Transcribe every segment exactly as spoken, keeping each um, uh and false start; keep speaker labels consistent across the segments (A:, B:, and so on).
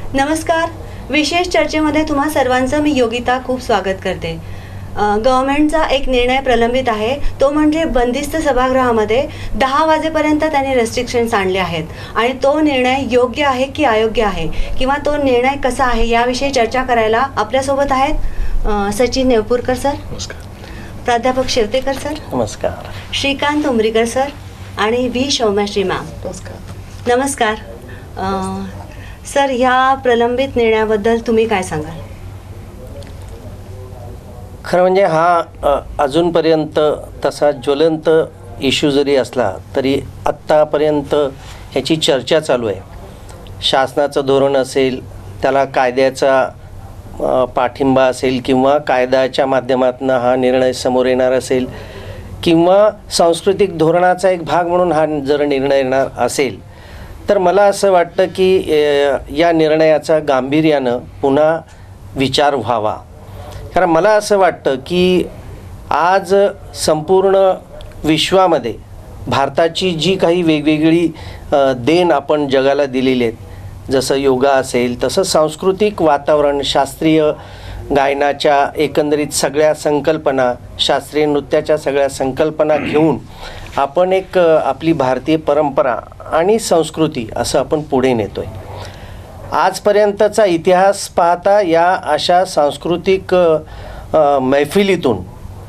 A: नमस्कार. विशेष चर्चेमध्ये तुम्हा सर्वांचं मी योगिता खूप स्वागत करते. गव्हर्नमेंटचा एक निर्णय प्रलंबित आहे, तो म्हणजे बंदिस्त सभागृहामध्ये दहा वाजेपर्यंत त्यांनी रेस्ट्रिक्शन्स आणले आहेत आणि तो निर्णय योग्य आहे की अयोग्य आहे किंवा तो निर्णय कसा आहे याविषयी चर्चा करायला आपल्यासोबत आहेत सचिन नेवपूरकर सर,
B: नमस्कार.
A: प्राध्यापक शिवतेकर सर,
C: नमस्कार.
A: श्रीकांत उमरीकर सर आणि व्ही शौम्याश्री मॅम.
C: नमस्कार.
A: नमस्कार. सर, ह्या प्रलंबित निर्णयाबद्दल तुम्ही काय सांगाल?
C: खरं म्हणजे हा अजूनपर्यंत तसा ज्वलंत इश्यू जरी असला तरी आत्तापर्यंत ह्याची चर्चा चालू आहे. शासनाचं धोरण असेल, त्याला कायद्याचा पाठिंबा असेल किंवा कायद्याच्या माध्यमातून हा निर्णय समोर येणार असेल किंवा सांस्कृतिक धोरणाचा एक भाग म्हणून हा जर निर्णय येणार असेल तर मला असं वाटतं की या निर्णयाचा गांभीर्यानं पुन्हा विचार व्हावा. कारण मला असं वाटतं की आज संपूर्ण विश्वामध्ये भारताची जी काही वेगवेगळी देण आपण जगाला दिलेली आहेत, जसं योगा असेल तसं सांस्कृतिक वातावरण, शास्त्रीय गायनाच्या एकंदरीत सगळ्या संकल्पना, शास्त्रीय नृत्याच्या सगळ्या संकल्पना घेऊन आपण एक आपली भारतीय परंपरा आणि संस्कृती असं आपण पुढे नेतो आहे. आजपर्यंतचा इतिहास पाहता या अशा सांस्कृतिक मैफिलीतून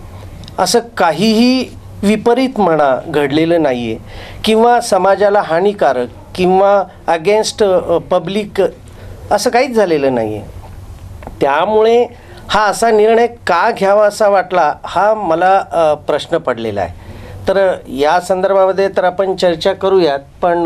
C: असं काहीही विपरीत म्हणा घडलेलं नाही आहे किंवा समाजाला हानिकारक किंवा अगेन्स्ट पब्लिक असं काहीच झालेलं नाही आहे. त्यामुळे हा असा निर्णय का घ्यावा असा वाटला हा मला प्रश्न पडलेला आहे. तर या संदर्भामध्ये तर आपण चर्चा करूयात, पण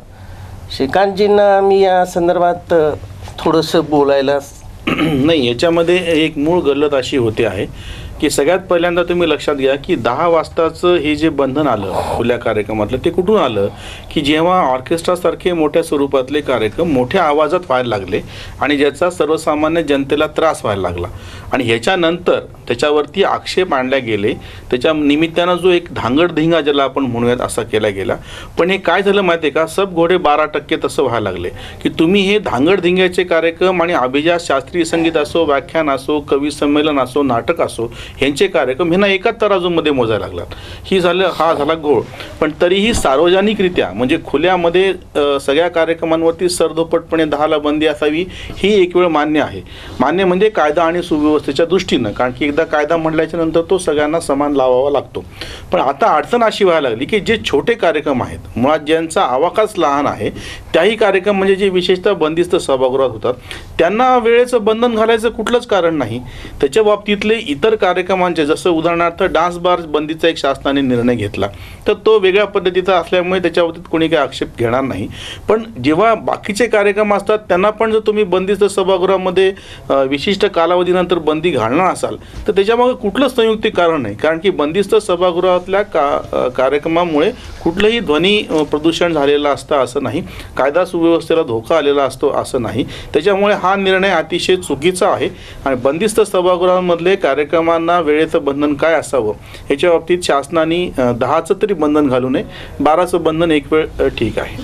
C: श्रीकांतजींना मी या संदर्भात थोडंसं बोलायला
B: नाही. याच्यामध्ये एक मूळ गल्लत अशी होते आहे की सगळ्यात पहिल्यांदा तुम्ही लक्षात घ्या की दहा वाजताचं हे जे बंधन आलं खुल्या कार्यक्रमातलं ते कुठून आलं की जेव्हा ऑर्केस्ट्रासारखे मोठ्या स्वरूपातले कार्यक्रम मोठ्या आवाजात व्हायला लागले आणि ज्याचा सर्वसामान्य जनतेला त्रास व्हायला लागला आणि ह्याच्यानंतर त्याच्यावरती आक्षेप आणले गेले. त्याच्या निमित्तानं जो एक धांगडधिंगा ज्याला आपण म्हणूयात असा केला गेला. पण हे काय झालं माहिती आहे का, सब घोडे बारा टक्के तसं व्हायला लागले की तुम्ही हे धांगडधिंग्याचे कार्यक्रम आणि अभिजात शास्त्रीय संगीत असो, व्याख्यान असो, कवी संमेलन असो, नाटक असो, ह्यांचे कार्यक्रम ह्यांना एकाच तराजूमध्ये मोजायला लागलात. ही झालं हा झाला घोळ. पण तरीही सार्वजनिकरित्या म्हणजे खुल्यामध्ये सगळ्या कार्यक्रमांवरती सरधोपटपणे दहाला बंदी असावी ही एक वेळ मान्य आहे. मान्य म्हणजे कायदा आणि सुव्यवस्थेच्या दृष्टीनं, कारण की एकदा कायदा म्हटल्याच्या नंतर तो सगळ्यांना समान लावावा लागतो. पण आता अडचण अशी व्हायला लागली की जे छोटे कार्यक्रम आहेत, मुळात ज्यांचा आवाकाच लहान आहे, त्याही कार्यक्रम म्हणजे जे विशेषतः बंदिस्त सभागृहात होतात त्यांना वेळेचं बंधन घालायचं कुठलंच कारण नाही. त्याच्या बाबतीतले इतर कार्यक्रमांचे जसं उदाहरणार्थ डान्स बार बंदीचा एक शासनाने निर्णय घेतला तर तो वेगळ्या पद्धतीचा असल्यामुळे त्याच्या बाबतीत कोणी काही आक्षेप घेणार नाही. पण जेव्हा बाकीचे कार्यक्रम असतात त्यांना पण जर तुम्ही बंदिस्त सभागृहामध्ये विशिष्ट कालावधीनंतर बंदी घालणार असाल तर त्याच्यामागे कुठलंच संयुक्तिक कारण नाही. कारण की बंदिस्त सभागृहातल्या का कार्यक्रमामुळे कुठलंही ध्वनी प्रदूषण झालेलं असतं असं नाही, कायदा सुव्यवस्थेला धोका आलेला असतो असं नाही. त्याच्यामुळे हा निर्णय अतिशय चुकीचा आहे आणि बंदिस्त सभागृहांमधले कार्यक्रमांना वेळेचं बंधन काय असावं याच्या बाबतीत शासनाने दहाचं तरी बंधन घालू नये, बाराचं बंधन एक वेळ ठीक आहे.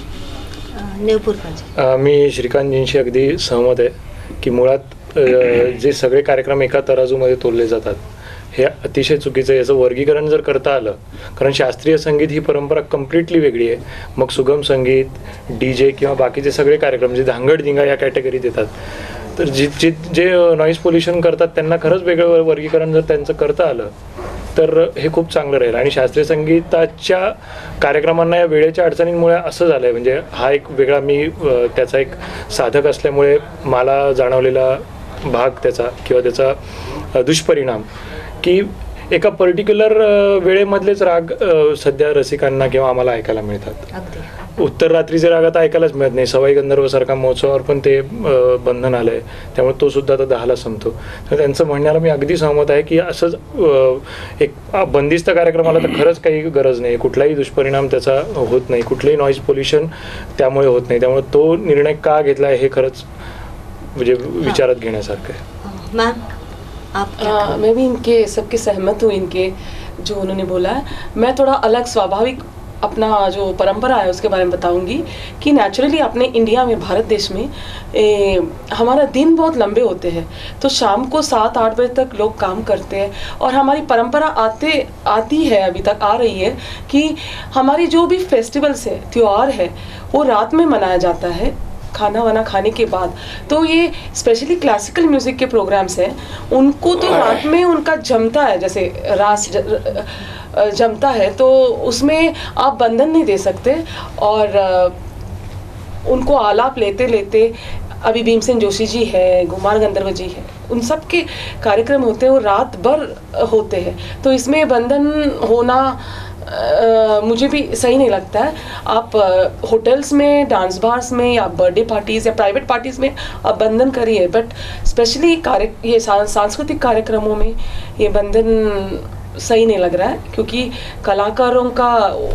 D: मी श्रीकांतजींशी अगदी सहमत आहे की मुळात जे सगळे कार्यक्रम एका तराजूमध्ये तोलले जातात हे अतिशय चुकीचं आहे. याचं वर्गीकरण जर करता आलं, कारण शास्त्रीय संगीत ही परंपरा कम्प्लिटली वेगळी आहे. मग सुगम संगीत, डी जे किंवा बाकीचे सगळे कार्यक्रम जे धांगडधिंगा या कॅटेगरीत येतात, तर जे जे जे नॉईज पोल्युशन करतात त्यांना खरंच वेगळं वर्गीकरण जर त्यांचं करता आलं तर हे खूप चांगलं राहील. आणि शास्त्रीय संगीताच्या कार्यक्रमांना या वेळेच्या अडचणींमुळे असं झालं आहे, म्हणजे हा एक वेगळा, मी त्याचा एक साधक असल्यामुळे मला जाणवलेला भाग त्याचा किंवा त्याचा दुष्परिणाम की एका पर्टिक्युलर वेळेमधलेच राग सध्या रसिकांना किंवा आम्हाला ऐकायला मिळतात. उत्तर रात्रीचे राग आता ऐकायलाच मिळत नाही. सवाई गंधर्वसारखा महोत्सवावर पण ते बंधन आलं आहे, त्यामुळे तो सुद्धा आता दहाला संपतो. तर त्यांचं म्हणण्याला मी अगदी सहमत आहे की असंच एक बंदिस्त कार्यक्रमाला तर खरंच काही गरज नाही, कुठलाही दुष्परिणाम त्याचा होत नाही, कुठलंही नॉईज पोल्युशन त्यामुळे होत नाही. त्यामुळे तो निर्णय का घेतला आहे हे खरंच म्हणजे विचारात घेण्यासारखं आहे.
A: मॅम,
E: आ, मैं भी इनके सबके सहमत हूँ, इनके जो उन्होंने बोला है. मैं थोड़ा अलग स्वाभाविक अपना जो परंपरा है उसके बारे में बताऊंगी कि नेचुरली अपने इंडिया में, भारत देश में ए, हमारा दिन बहुत लंबे होते हैं, तो शाम को सात आठ बजे तक लोग काम करते हैं। और हमारी परंपरा आते आती है, अभी तक आ रही है कि हमारी जो भी फेस्टिवल्स है, त्यौहार है, वो रात में मनाया जाता है खाना वाना खाने के बाद। तो ये स्पेशली क्लासिकल म्यूज़िक के प्रोग्राम्स हैं, उनको तो रात में उनका जमता है, जैसे रास ज, जमता है, तो उसमें आप बंधन नहीं दे सकते। और उनको आलाप लेते लेते, अभी भीमसेन जोशी जी है, कुमार गंधर्व जी है, उन सब के कार्यक्रम होते हैं, वो रात भर होते हैं। तो इसमें बंधन होना Uh, मुझे भी सही नहीं लगता है। आप होटल्स uh, में, डांस बार्स में, या बर्थडे पार्टीज़ या प्राइवेट पार्टीज़ में आप बंधन करिए, बट स्पेशली कार्य ये सांस्कृतिक कार्यक्रमों में ये बंधन सही नहीं लग रहा है, क्योंकि कलाकारों का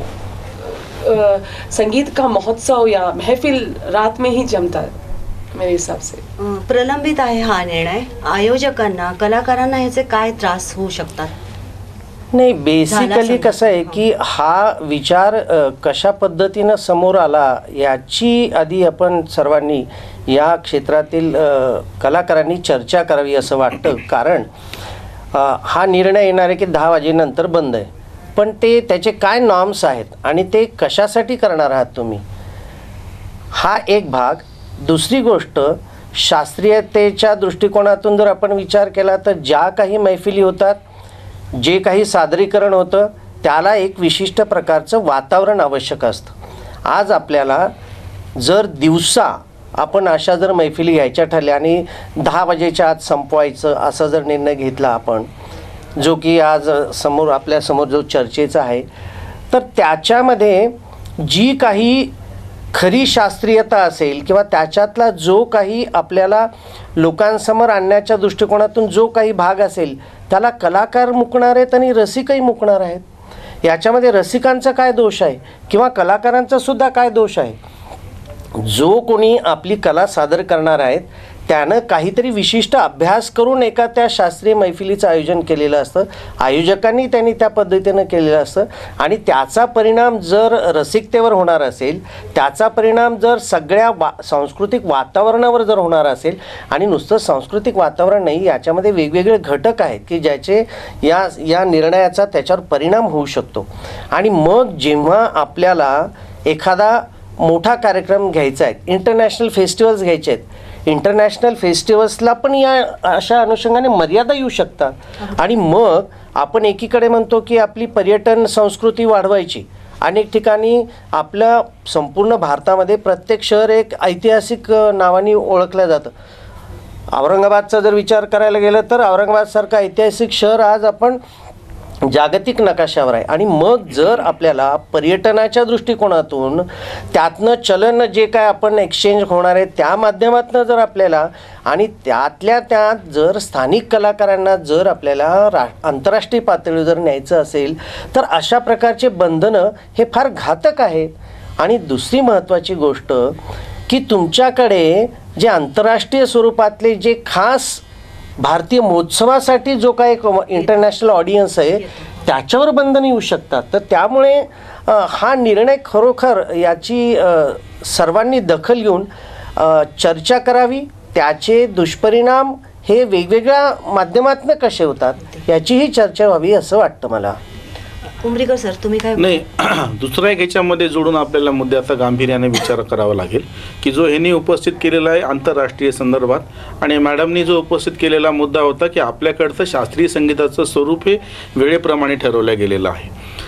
E: uh, संगीत का महोत्सव या महफिल रात में ही जमता है मेरे हिसाब से।
A: प्रलंबित आहे हा निर्णय, आयोजकांना, कलाकारांना ह्याचे काय त्रास होऊ शकतात?
C: नाही, बेसिकली कसं आहे की हा विचार कशा पद्धतीनं समोर आला याची आधी आपण सर्वांनी, या क्षेत्रातील कलाकारांनी चर्चा करावी असं वाटतं. कारण हा निर्णय येणार आहे की दहा वाजेनंतर बंद आहे, पण ते त्याचे काय नॉर्म्स आहेत आणि ते कशासाठी करणार आहात तुम्ही, हा एक भाग. दुसरी गोष्ट, शास्त्रीयतेच्या दृष्टिकोनातून जर आपण विचार केला तर ज्या काही मैफिली होतात, जे काही सादरीकरण होतं, त्याला एक विशिष्ट प्रकारचं वातावरण आवश्यक असतं. आज आपल्याला जर दिवसा आपण अशा जर मैफिली घ्यायच्या ठरल्या आणि दहा वाजेच्या आत संपवायचं असा जर निर्णय घेतला आपण, जो की आज समोर आपल्यासमोर जो चर्चेचा आहे, तर त्याच्यामध्ये जी काही खरी शास्त्रीयता असेल किंवा त्याच्यातला जो काही आपल्याला लोकांसमोर आणण्याच्या दृष्टिकोनातून जो काही भाग असेल, त्याला कलाकार मुकणार आहेत आणि रसिकही मुकणार आहेत. याच्यामध्ये रसिकांचा काय दोष आहे किंवा कलाकारांचा सुद्धा काय दोष आहे? जो कोणी आपली कला सादर करणार आहेत त्यानं काहीतरी विशिष्ट अभ्यास करून एका त्या शास्त्रीय मैफिलीचं आयोजन केलेलं असतं, आयोजकांनी त्यांनी त्या पद्धतीनं केलेलं असतं, आणि त्याचा परिणाम जर रसिकतेवर होणार असेल, त्याचा परिणाम जर सगळ्या वा सांस्कृतिक वातावरणावर जर होणार असेल, आणि नुसतं सांस्कृतिक वातावरण नाही, याच्यामध्ये वेगवेगळे घटक आहेत की ज्याचे या या निर्णयाचा त्याच्यावर परिणाम होऊ शकतो. आणि मग जेव्हा आपल्याला एखादा मोठा कार्यक्रम घ्यायचा आहे, इंटरनॅशनल फेस्टिवल्स घ्यायचे आहेत, इंटरनॅशनल फेस्टिवल्सला पण या अशा अनुषंगाने मर्यादा येऊ शकतात. आणि मग आपण एकीकडे म्हणतो की आपली पर्यटन संस्कृती वाढवायची, अनेक ठिकाणी आपल्या संपूर्ण भारतामध्ये प्रत्येक शहर एक ऐतिहासिक नावाने ओळखलं जातं. औरंगाबादचा जर विचार करायला गेलं तर औरंगाबादसारखं ऐतिहासिक शहर आज आपण जागतिक नकाशावर आहे. आणि मग जर आपल्याला पर्यटनाच्या दृष्टिकोनातून त्यातनं चलन जे काय आपण एक्सचेंज होणार आहे त्या माध्यमातून जर आपल्याला, आणि त्यातल्या त्यात जर स्थानिक कलाकारांना जर आपल्याला रा आंतरराष्ट्रीय पातळीवर जर न्यायचं असेल, तर अशा प्रकारचे बंधनं हे फार घातक आहेत. आणि दुसरी महत्त्वाची गोष्ट की तुमच्याकडे जे आंतरराष्ट्रीय स्वरूपातले जे खास भारतीय महोत्सवासाठी जो काही इंटरनॅशनल ऑडियन्स आहे त्याच्यावर बंधन येऊ शकतात. तर त्यामुळे हा निर्णय खरोखर याची सर्वांनी दखल घेऊन चर्चा करावी, त्याचे दुष्परिणाम हे वेगवेगळ्या माध्यमातून कसे होतात याचीही चर्चा व्हावी असं वाटतं मला.
A: उमरीकर सर, तुम्ही काय?
B: नाही, दुसरा एक ह्याच्यामध्ये जोडून आपल्याला मुद्द्याचा गांभीर्याने विचार करावा लागेल की जो ह्यांनी उपस्थित केलेला आहे आंतरराष्ट्रीय संदर्भात, आणि मॅडमनी जो उपस्थित केलेला मुद्दा होता की आपल्याकडचं शास्त्रीय संगीताचं स्वरूप हे वेळेप्रमाणे ठरवलं गेलेलं आहे.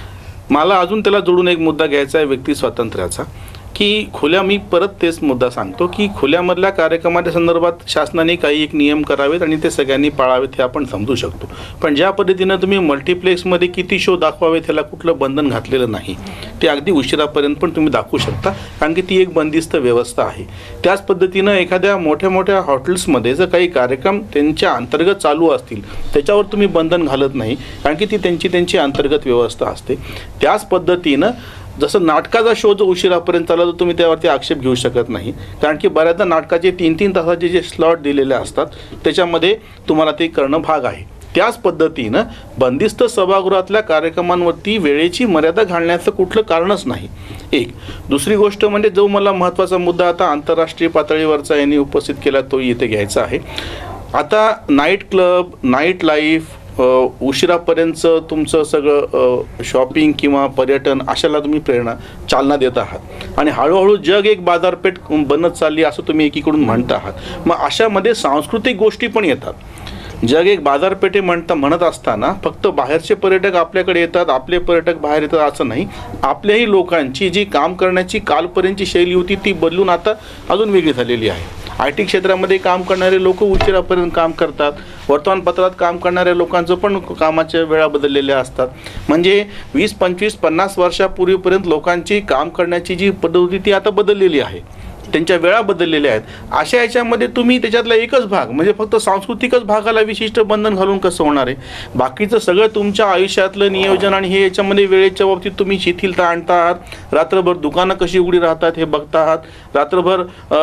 B: मला अजून त्याला जोडून एक मुद्दा घ्यायचा आहे व्यक्ती स्वातंत्र्याचा, की खुल्या, मी परत तेच मुद्दा सांगतो की खुल्यामधल्या कार्यक्रमाच्या संदर्भात शासनाने काही एक नियम करावेत आणि ते सगळ्यांनी पाळावेत हे आपण समजू शकतो. पण ज्या पद्धतीनं तुम्ही मल्टिप्लेक्समध्ये किती शो दाखवावेत ह्याला कुठलं बंधन घातलेलं नाही. ते अगदी उशिरापर्यंत पण तुम्ही दाखवू शकता, कारण की ती एक बंदिस्त व्यवस्था आहे. त्याच पद्धतीनं एखाद्या मोठ्या मोठ्या हॉटेल्समध्ये जर काही कार्यक्रम त्यांच्या अंतर्गत चालू असतील त्याच्यावर तुम्ही बंधन घालत नाही, कारण की ती त्यांची त्यांची अंतर्गत व्यवस्था असते. त्याच पद्धतीनं जसं नाटकाचा शो जो उशिरापर्यंत चालला तर तुम्ही त्यावरती आक्षेप घेऊ शकत नाही, कारण की बऱ्याचदा नाटकाचे तीन तीन तासाचे जे स्लॉट दिलेले असतात त्याच्यामध्ये तुम्हाला ते करणं भाग आहे. त्याच पद्धतीनं बंदिस्त सभागृहातल्या कार्यक्रमांवरती वेळेची मर्यादा घालण्याचं कुठलं कारणच नाही. एक दुसरी गोष्ट म्हणजे जो मला महत्त्वाचा मुद्दा आता आंतरराष्ट्रीय पातळीवरचा यांनी उपस्थित केला तो इथे घ्यायचा आहे. आता नाईट क्लब, नाईट लाईफ, उशिरापर्यंतचं तुमचं सगळं शॉपिंग किंवा पर्यटन अशाला तुम्ही प्रेरणा चालना देत आहात आणि हळूहळू जग एक बाजारपेठ बनत चालली असं तुम्ही एकीकडून म्हणत आहात. मग अशामध्ये सांस्कृतिक गोष्टी पण येतात. जग एक बाजारपेठे म्हणता म्हणत असताना फक्त बाहेरचे पर्यटक आपल्याकडे येतात, आपले पर्यटक बाहेर येतात असं नाही. आपल्याही लोकांची जी काम करण्याची कालपर्यंतची शैली होती ती बदलून आता अजून वेगळी झालेली आहे. आय टी क्षेत्रामध्ये काम करणारे लोक उशिरापर्यंत काम करतात. वर्तमानपत्रात काम करणाऱ्या लोकांचं पण कामाच्या वेळा बदललेल्या असतात. म्हणजे वीस पंचवीस पन्नास वर्षापूर्वीपर्यंत लोकांची काम करण्याची जी पद्धत होती ती आता बदललेली आहे. त्यांच्या वेळा बदललेल्या आहेत. अशा याच्यामध्ये तुम्ही त्याच्यातला एकच भाग म्हणजे फक्त सांस्कृतिकच भागाला विशिष्ट बंधन घालून कसं होणार आहे. बाकीचं सगळं तुमच्या आयुष्यातलं नियोजन आणि हे याच्यामध्ये वेळेच्या बाबतीत तुम्ही शिथिलता आणता आहात. रात्रभर दुकानं कशी उघडी राहतात हे बघता आहात. रात्रभर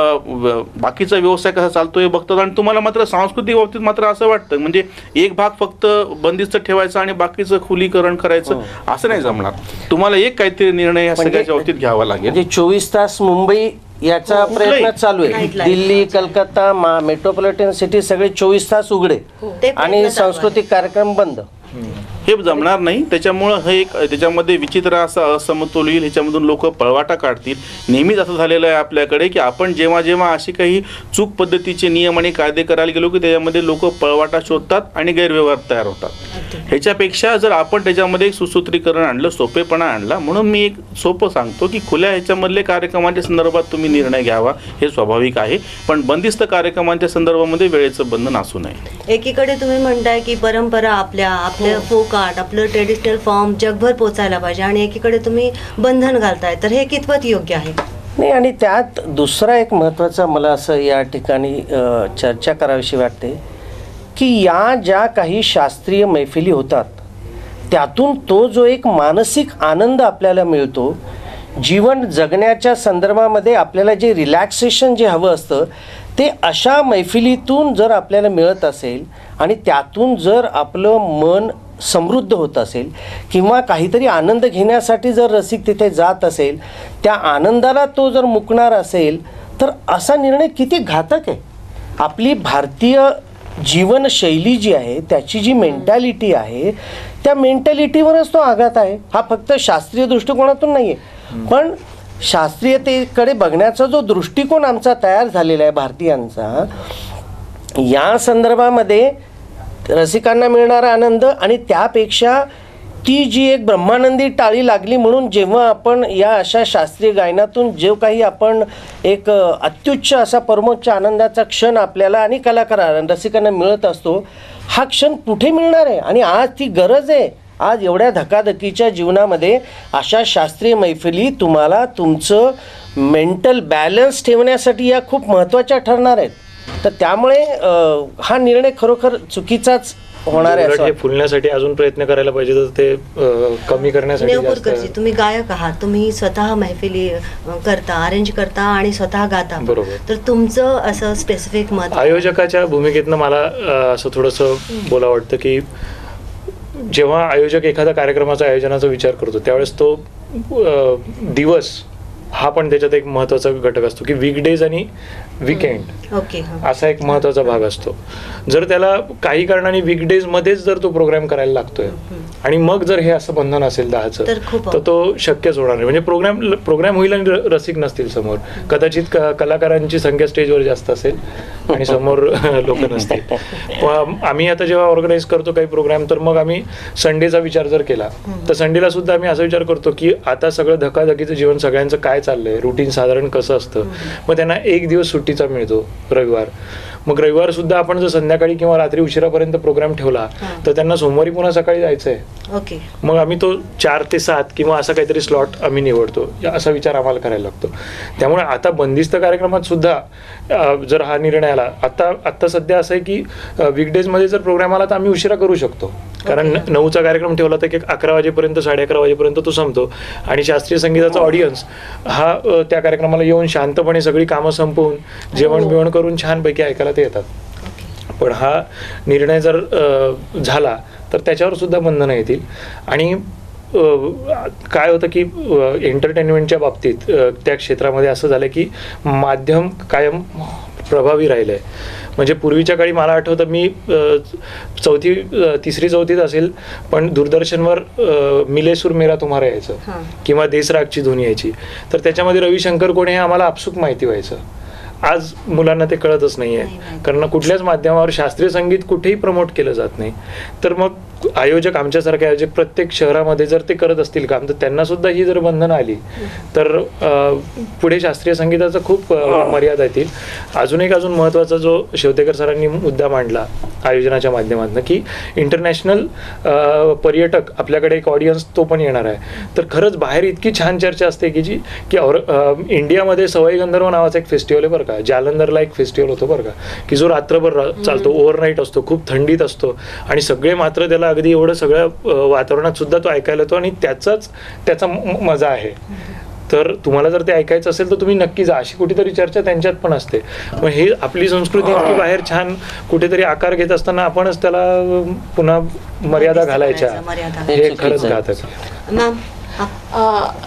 B: बाकीचा व्यवसाय कसा चालतो हे बघतात आणि तुम्हाला मात्र सांस्कृतिक बाबतीत मात्र असं वाटतं म्हणजे एक भाग फक्त बंदिस्त ठेवायचा आणि बाकीचं खुलीकरण करायचं असं नाही जमणार. तुम्हाला एक काहीतरी निर्णय या सगळ्याच्या बाबतीत घ्यावा लागेल.
C: म्हणजे चोवीस तास मुंबई याचा प्रयत्न चालू आहे. दिल्ली, कलकत्ता, मेट्रोपॉलिटन सिटी सगळे चोवीस तास उघडे आणि सांस्कृतिक कार्यक्रम बंद.
B: हे जमणार नाही. त्याच्यामुळं हे एक त्याच्यामध्ये विचित्र असा असमतोल येईल. ह्याच्यामधून लोक पळवाटा काढतील. नेहमीच असं झालेलं आहे आपल्याकडे की आपण जेव्हा जेव्हा अशी काही चूक पद्धतीचे नियम आणि कायदे करायला गेलो की त्याच्यामध्ये लोक पळवाटा शोधतात आणि गैरव्यवहार तयार होतात. ह्याच्यापेक्षा जर आपण त्याच्यामध्ये एक सुसूत्रीकरण आणलं, सोपेपणा आणला, म्हणून मी एक सोपं सांगतो की खुल्या ह्याच्यामधले कार्यक्रमांच्या संदर्भात तुम्ही निर्णय घ्यावा हे स्वाभाविक आहे. पण बंदिस्त कार्यक्रमांच्या संदर्भामध्ये वेळेचं बंधन असू नये.
A: एकीकडे तुम्ही म्हणताय की परंपरा आपल्या आपल्या फोक आर्ट आपलं ट्रेडिशनल फॉर्म जगभर पोचायला पाहिजे आणि एकीकडे तुम्ही बंधन घालताय, तर हे कितपत योग्य आहे?
C: नाही, आणि त्यात दुसरा एक महत्त्वाचा मला असं या ठिकाणी चर्चा करावीशी वाटते की या ज्या काही शास्त्रीय मैफिली होतात त्यातून तो जो एक मानसिक आनंद आपल्याला मिळतो, जीवन जगण्याच्या संदर्भामध्ये आपल्याला जे रिलॅक्सेशन जे हवं असतं ते अशा मैफिलीतून जर आपल्याला मिळत असेल आणि त्यातून जर आपलं मन समृद्ध होत असेल किंवा काहीतरी आनंद घेण्यासाठी जर रसिक तिथे जात असेल, त्या आनंदाला तो जर मुकणार असेल तर असा निर्णय किती घातक आहे. आपली भारतीय जीवनशैली जी आहे त्याची जी मेंटॅलिटी आहे त्या मेंटॅलिटीवरच तो आघात आहे. हा फक्त शास्त्रीय दृष्टिकोनातून नाही आहे, पण शास्त्रीयतेकडे बघण्याचा जो दृष्टिकोन आमचा तयार झालेला आहे भारतीयांचा, या संदर्भामध्ये रसिकांना मिळणारा आनंद आणि त्यापेक्षा ती जी एक ब्रह्मानंदी टाळी लागली म्हणून जेव्हा आपण या अशा शास्त्रीय गायनातून जो काही आपण एक अत्युच्च असा परमोच्च आनंदाचा क्षण आपल्याला आणि कलाकार रसिकांना मिळत असतो, हा क्षण कुठे मिळणार आहे? आणि आज ती गरज आहे. आज एवढ्या धकाधकीच्या जीवनामध्ये अशा शास्त्रीय मैफिली तुम्हाला तुमचं मेंटल बॅलन्स ठेवण्यासाठी या खूप महत्त्वाच्या ठरणार आहेत. तर त्यामुळे हा निर्णय खरोखर चुकीचाच होणार आहे.
D: हे फुलण्यासाठी अजून प्रयत्न करायला पाहिजे, तर ते कमी करण्यासाठी.
A: तुम्ही गायक आहात, तुम्ही स्वतः मैफिली करता, अरेंज करता आणि स्वतः गाता,
D: बरोबर.
A: तर तुमचं असं स्पेसिफिक मत?
D: आयोजकाच्या भूमिकेतनं मला असं थोडंसं बोला वाटतं की जेव्हा आयोजक एखाद्या कार्यक्रमाचा आयोजनाचा विचार करतो त्यावेळेस तो दिवस हा पण त्याच्यात एक महत्त्वाचा घटक असतो की वीकडेज आणि वीकेंड
A: ओके
D: असा एक महत्त्वाचा भाग असतो. जर त्याला काही कारणाने वीकडेज मध्येच जर तो प्रोग्राम करायला लागतोय आणि मग जर हे असं बंधन असेल दहाचं तर तो शक्यच होणार नाही. म्हणजे प्रोग्राम प्रोग्राम होईल आणि रसिक नसतील समोर. कदाचित कलाकारांची संख्या स्टेजवर जास्त असेल आणि समोर लोक नसतील. आम्ही आता जेव्हा ऑर्गनाईज करतो काही प्रोग्राम तर मग आम्ही संडेचा विचार जर केला तर संडेला सुद्धा आम्ही असा विचार करतो की आता सगळं धकाधकीचं जीवन सगळ्यांचं काय चाललंय, रुटीन साधारण कसं असतं, मग त्यांना एक दिवस सुट्टीचा मिळतो रविवार. मग रविवार सुद्धा आपण जर संध्याकाळी किंवा रात्री उशिरापर्यंत प्रोग्राम ठेवला तर त्यांना सोमवारी पुन्हा सकाळी जायचंय.
A: ओके,
D: मग आम्ही तो चार ते सात किंवा असा काहीतरी स्लॉट आम्ही निवडतो, असा विचार आम्हाला करायला लागतो. त्यामुळे आता बंदिस्त कार्यक्रमात सुद्धा जर हा निर्णय आला, आता आत्ता सध्या असं आहे की वीकडेजमध्ये जर प्रोग्राम आला तर आम्ही उशिरा करू शकतो. कारण नऊचा कार्यक्रम ठेवला तर एक अकरा वाजेपर्यंत साडे अकरा वाजेपर्यंत तो संपतो आणि शास्त्रीय संगीताचा ऑडियन्स हा त्या कार्यक्रमाला येऊन शांतपणे सगळी कामं संपवून जेवण बिवण करून छानपैकी ऐकायला ते येतात. पण हा निर्णय जर अ, झाला तर त्याच्यावर सुद्धा बंधनं येतील. आणि काय होतं की एंटरटेनमेंटच्या बाबतीत त्या क्षेत्रामध्ये असं झालं की माध्यम कायम प्रभावी राहिलं आहे. म्हणजे पूर्वीच्या काळी मला आठवतं मी चौथी तिसरी चौथीत असेल पण दूरदर्शनवर मिले सूर मेरा तुम्हारा यायचं किंवा देसरागची धुनी यायची, तर त्याच्यामध्ये रविशंकर कोण हे आम्हाला आपसूक माहिती व्हायचं. आज मुलांना ते कळतच नाही आहे, कारण कुठल्याच माध्यमावर शास्त्रीय संगीत कुठेही प्रमोट केलं जात नाही. तर मग आयोजक आमच्यासारखे आयोजक प्रत्येक शहरामध्ये जर ते करत असतील काम, तर त्यांना सुद्धा ही जर बंधनं आली तर पुढे शास्त्रीय संगीताचं खूप मर्यादा येतील. अजून एक अजून महत्त्वाचा जो शेवतेकर सरांनी मुद्दा मांडला आयोजनाच्या माध्यमातून की इंटरनॅशनल पर्यटक आपल्याकडे एक ऑडियन्स तो पण येणार आहे. तर खरंच बाहेर इतकी छान चर्चा असते की जी की और इंडियामध्ये सवाई गंधर्व नावाचा एक फेस्टिवल आहे बरं का, जालंधरला एक फेस्टिवल होतो बरं का, की जो रात्रभर चालतो, ओव्हरनाईट असतो, खूप थंडीत असतो आणि सगळे मात्र त्याला अगदी एवढं सगळ्या वातावरणात सुद्धा तो ऐकायला येतो आणि त्याचाच त्याचा मजा आहे. तर तुम्हाला जर ते ऐकायचं असेल तर तुम्ही नक्की जा. अशी कुठेतरी चर्चा त्यांच्यात पण असते. मग हे आपली संस्कृती इतकी बाहेर छान कुठेतरी आकार घेत असताना आपणच त्याला पुन्हा मर्यादा घालायच्या, हे खरंच घातक आहे.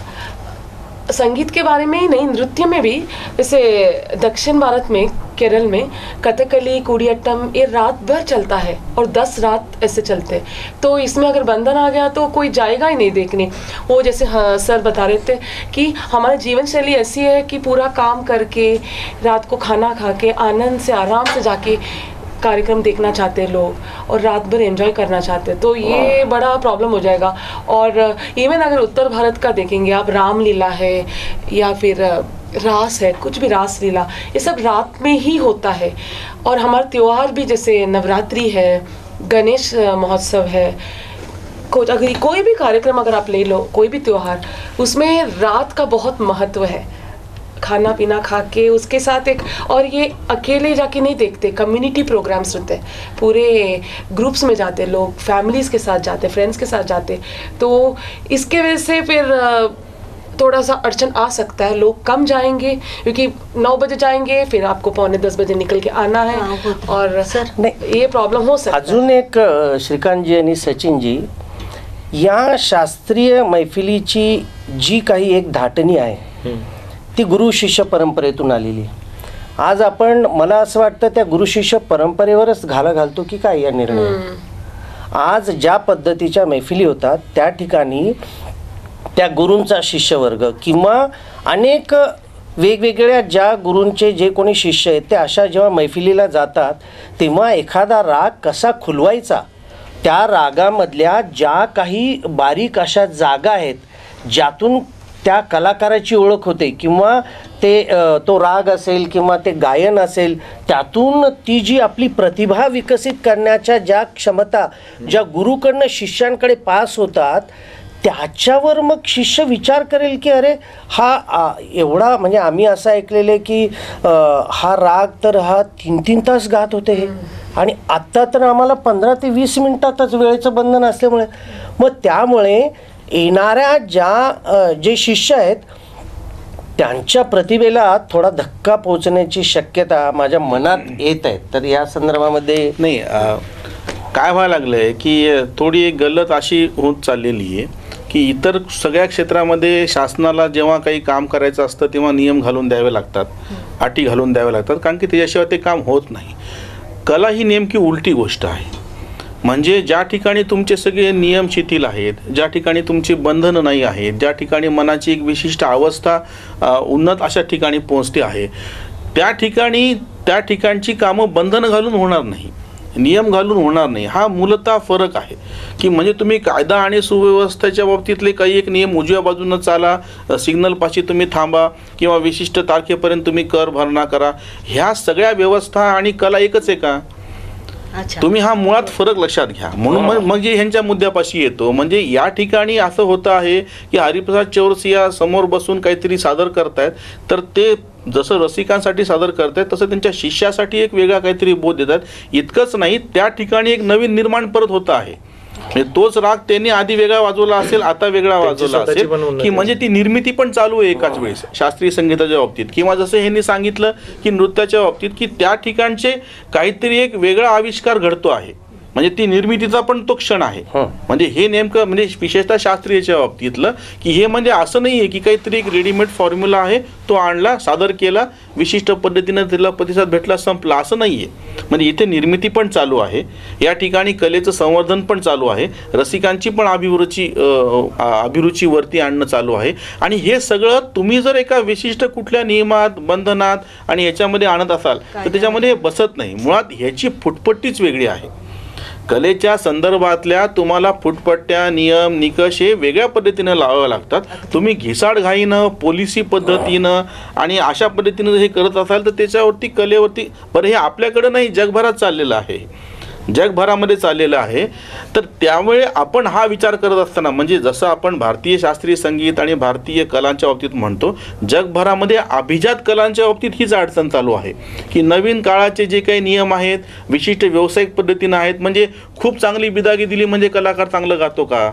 E: संगीत के बारे में ही नहीं, नृत्य में भी जैसे दक्षिण भारत में केरल में कथकली, कुडियाट्टम ये रात भर चलता है और दस रात ऐसे चलते हैं. तो इसमें अगर बंधन आ गया तो कोई जाएगा ही नहीं देखने. वो जैसे हाँ, सर बता रहे थे कि हमारी जीवन शैली ऐसी है कि पूरा काम करके रात को खाना खा के आनंद से आराम से जाके कार्यक्रम देखना चाहते हैं लोग और रात भर एंजॉय करना चाहते हैं. तो ये बड़ा प्रॉब्लम हो जाएगा. और इवन अगर उत्तर भारत का देखेंगे आप, रामलीला है या फिर रास है, कुछ भी रास लीला, ये सब रात में ही होता है. और हमारे त्यौहार भी जैसे नवरात्रि है, गणेश महोत्सव है, कुछ अगर कोई भी कार्यक्रम अगर आप ले लो, कोई भी त्यौहार, उसमें रात का बहुत महत्व है. खाना पीना खा के उसके साथ एक, और ये अकेले जाके नहीं देखते, कम्युनिटी प्रोग्राम्स होते हैं, पूरे ग्रुप्स में जाते लोग, फैमिलीज़ के साथ जाते, फ्रेंड्स के साथ जाते. तो इसके वजह से फिर थोड़ा सा अड़चन आ सकता है. लोग कम जाएंगे क्योंकि नौ बजे जाएंगे, फिर आपको पौने दस बजे निकल के आना है. और सर ये प्रॉब्लम हो सकता है.
C: अजून एक श्रीकांतजी आणि सचिनजी, या शास्त्रीय मैफिलीची जी काही एक धाटणी आहे ती गुरु शिष्य परंपरेतून आलेली. आज आपण, मला असं वाटतं, त्या गुरु शिष्य परंपरेवरच घाला घालतो की काय या निर्णय. आज ज्या पद्धतीच्या मैफिली होतात त्या ठिकाणी त्या गुरूंचा शिष्यवर्ग किंवा अनेक वेगवेगळ्या ज्या गुरूंचे जे कोणी शिष्य आहेत ते अशा जेव्हा मैफिलीला जातात तेव्हा एखादा राग कसा खुलवायचा, त्या रागामधल्या ज्या काही बारीक अशा जागा आहेत ज्यातून त्या कलाकाराची ओळख होते किंवा ते तो राग असेल किंवा ते गायन असेल, त्यातून ती जी आपली प्रतिभा विकसित करण्याच्या ज्या क्षमता ज्या गुरुकडनं शिष्यांकडे पास होतात, त्याच्यावर मग शिष्य विचार करेल की अरे हा एवढा, म्हणजे आम्ही असं ऐकलेलं आहे की हा राग तर हा तीन तीन तास गात होते हे, आणि आत्ता तर आम्हाला पंधरा ते वीस मिनिटातच वेळेचं बंधन असल्यामुळे, मग त्यामुळे येणाऱ्या ज्या जे शिष्य आहेत त्यांच्या प्रतिभेला थोडा धक्का पोहोचण्याची शक्यता माझ्या मनात येत आहे. तर या संदर्भामध्ये
B: नाही, काय व्हायला लागलं आहे की थोडी एक गल्लत अशी होत चाललेली आहे की इतर सगळ्या क्षेत्रामध्ये शासनाला जेव्हा काही काम करायचं असतं तेव्हा नियम घालून द्यावे लागतात, अटी घालून द्यावे लागतात, कारण की त्याच्याशिवाय ते काम होत नाही. कला ही नेमकी उलटी गोष्ट आहे. म्हणजे ज्या ठिकाणी तुमचे सगळे नियम शिथिल आहेत, ज्या ठिकाणी तुमची बंधनं नाही आहेत, ज्या ठिकाणी मनाची एक विशिष्ट अवस्था उन्नत अशा ठिकाणी पोहोचते आहे, त्या ठिकाणी त्या ठिकाणची कामं बंधनं घालून होणार नाही, नियम घालून होणार नाही. हा मूलतः फरक आहे की म्हणजे तुम्ही कायदा आणि सुव्यवस्थेच्या बाबतीतले काही एक नियम उजव्या बाजूनं चाला, सिग्नलपाशी तुम्ही थांबा किंवा विशिष्ट तारखेपर्यंत तुम्ही कर भरणा करा, ह्या सगळ्या व्यवस्था आणि कला एकच आहे का? तुम्ही हा मुळात फरक लक्षात घ्या. म्हणून मग मग जे ह्यांच्या मुद्द्यापाशी येतो, म्हणजे या ठिकाणी असं होतं आहे की हरिप्रसाद चौरसिया समोर बसून काहीतरी सादर करतायत, तर ते जसं रसिकांसाठी सादर करतायत तसं त्यांच्या शिष्यासाठी एक वेगळा काहीतरी बोध देतात. इतकंच नाही, त्या ठिकाणी एक नवीन निर्माण परत होतं आहे म्हणजे तोच राग त्यांनी आधी वेगळा वाजवला असेल, आता वेगळा वाजवला
D: स्वतःची पण
B: असेल,
D: उन्नती
B: की म्हणजे ती निर्मिती पण चालू आहे एकाच वेळेस शास्त्रीय संगीताच्या बाबतीत. किंवा जसं ह्यांनी सांगितलं की नृत्याच्या बाबतीत की त्या ठिकाणचे काहीतरी एक वेगळा आविष्कार घडतो आहे, म्हणजे ती निर्मितीचा पण तो क्षण आहे. म्हणजे हे नेमकं म्हणजे विशेषतः शास्त्रीयच्या बाबतीतलं की हे म्हणजे असं नाही आहे की काहीतरी एक रेडीमेड फॉर्म्युला आहे, तो आणला, सादर केला, विशिष्ट पद्धतीनं त्याला प्रतिसाद भेटला, संपला, असं नाही आहे. म्हणजे इथे निर्मिती पण चालू आहे, या ठिकाणी कलेचं संवर्धन पण चालू आहे, रसिकांची पण अभिरुची अभिरुची वरती आणणं चालू आहे. आणि हे सगळं तुम्ही जर एका विशिष्ट कुठल्या नियमात, बंधनात आणि याच्यामध्ये आणत असाल तर त्याच्यामध्ये बसत नाही. मुळात ह्याची फुटपट्टीच वेगळी आहे. कलेच्या संदर्भातल्या तुम्हाला फुटपट्ट्या, नियम, निकष हे वेगळ्या पद्धतीनं लावावे लागतात. तुम्ही घिसाडघाईनं, पोलिसी पद्धतीनं आणि अशा पद्धतीनं जर हे करत असाल तर त्याच्यावरती, कलेवरती, बरं हे आपल्याकडं नाही, जगभरात चाललेलं आहे, जगभरामध्ये चाललेलं आहे. तर त्यामुळे आपण हा विचार करत असताना, म्हणजे जसं आपण भारतीय शास्त्रीय संगीत आणि भारतीय कलांच्या बाबतीत म्हणतो, जगभरामध्ये अभिजात कलांच्या बाबतीत हीच अडचण चालू आहे की नवीन काळाचे जे काही नियम आहेत, विशिष्ट व्यावसायिक पद्धतीनं आहेत. म्हणजे खूप चांगली बिदागी दिली म्हणजे कलाकार चांगलं गातो का?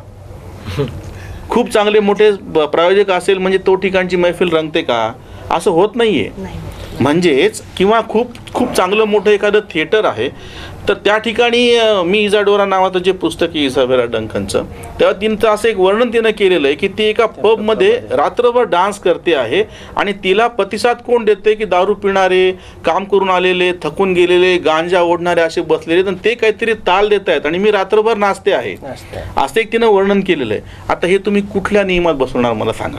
B: खूप चांगले मोठे प्रायोजक असेल म्हणजे तो ठिकाणची मैफिल रंगते का? असं होत नाही आहे. म्हणजेच किंवा खूप खूप चांगलं मोठं एखादं थिएटर आहे तर त्या ठिकाणी मी इजाडोरा नावाचं जे पुस्तक आहे इसाबेला डंकनचं, तेव्हा तिनं असं एक वर्णन तिनं केलेलं आहे की ती एका पबमध्ये रात्रभर डान्स करते आहे आणि तिला प्रतिसाद कोण देते की दारू पिणारे, काम करून आलेले, थकून गेलेले, गांजा ओढणारे असे बसलेले, तर ते काहीतरी ताल देत आहेत आणि मी रात्रभर नाचते आहे, असं एक तिनं वर्णन केलेलं आहे. आता हे तुम्ही कुठल्या नियमात बसवणार मला सांगा?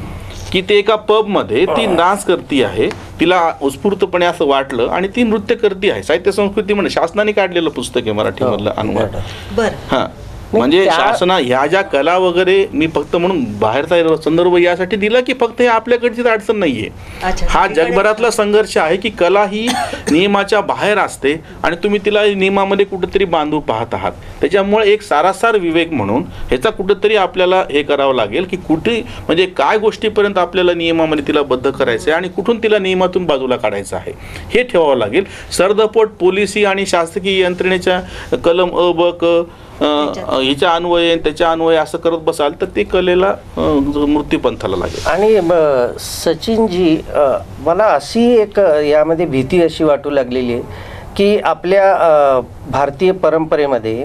B: की ते एका पबमध्ये ती डान्स करती आहे, तिला उत्स्फूर्तपणे असं वाटलं आणि ती नृत्य करते आहे. साहित्य संस्कृती म्हणजे शासनाने काढलेलं पुस्तक आहे मराठीमधलं अनुवाद. हां, म्हणजे शासना ह्या ज्या कला वगैरे, मी फक्त म्हणून बाहेरचा संदर्भ यासाठी दिला की फक्त हे आपल्याकडचीच अडचण नाहीये, हा जगभरातला संघर्ष आहे की कला ही नियमाच्या बाहेर असते आणि तुम्ही तिला नियमामध्ये कुठेतरी बांधू पाहत आहात. त्याच्यामुळे एक सारासार विवेक म्हणून ह्याचा कुठेतरी आपल्याला हे करावं लागेल की कुठे, म्हणजे काय गोष्टीपर्यंत आपल्याला नियमामध्ये तिला बद्ध करायचं आहे आणि कुठून तिला नियमातून बाजूला काढायचं आहे हे ठेवावं लागेल. सरदपट पोलिसी आणि शासकीय यंत्रणेच्या कलम अ ब क हिच्या अन्वये त्याच्या अन्वये असं करत बसाल तर ते कलेला मृत्यूपंथाला लागेल.
C: आणि सचिनजी, मला अशी एक यामध्ये भीती अशी वाटू लागलेली आहे की आपल्या भारतीय परंपरेमध्ये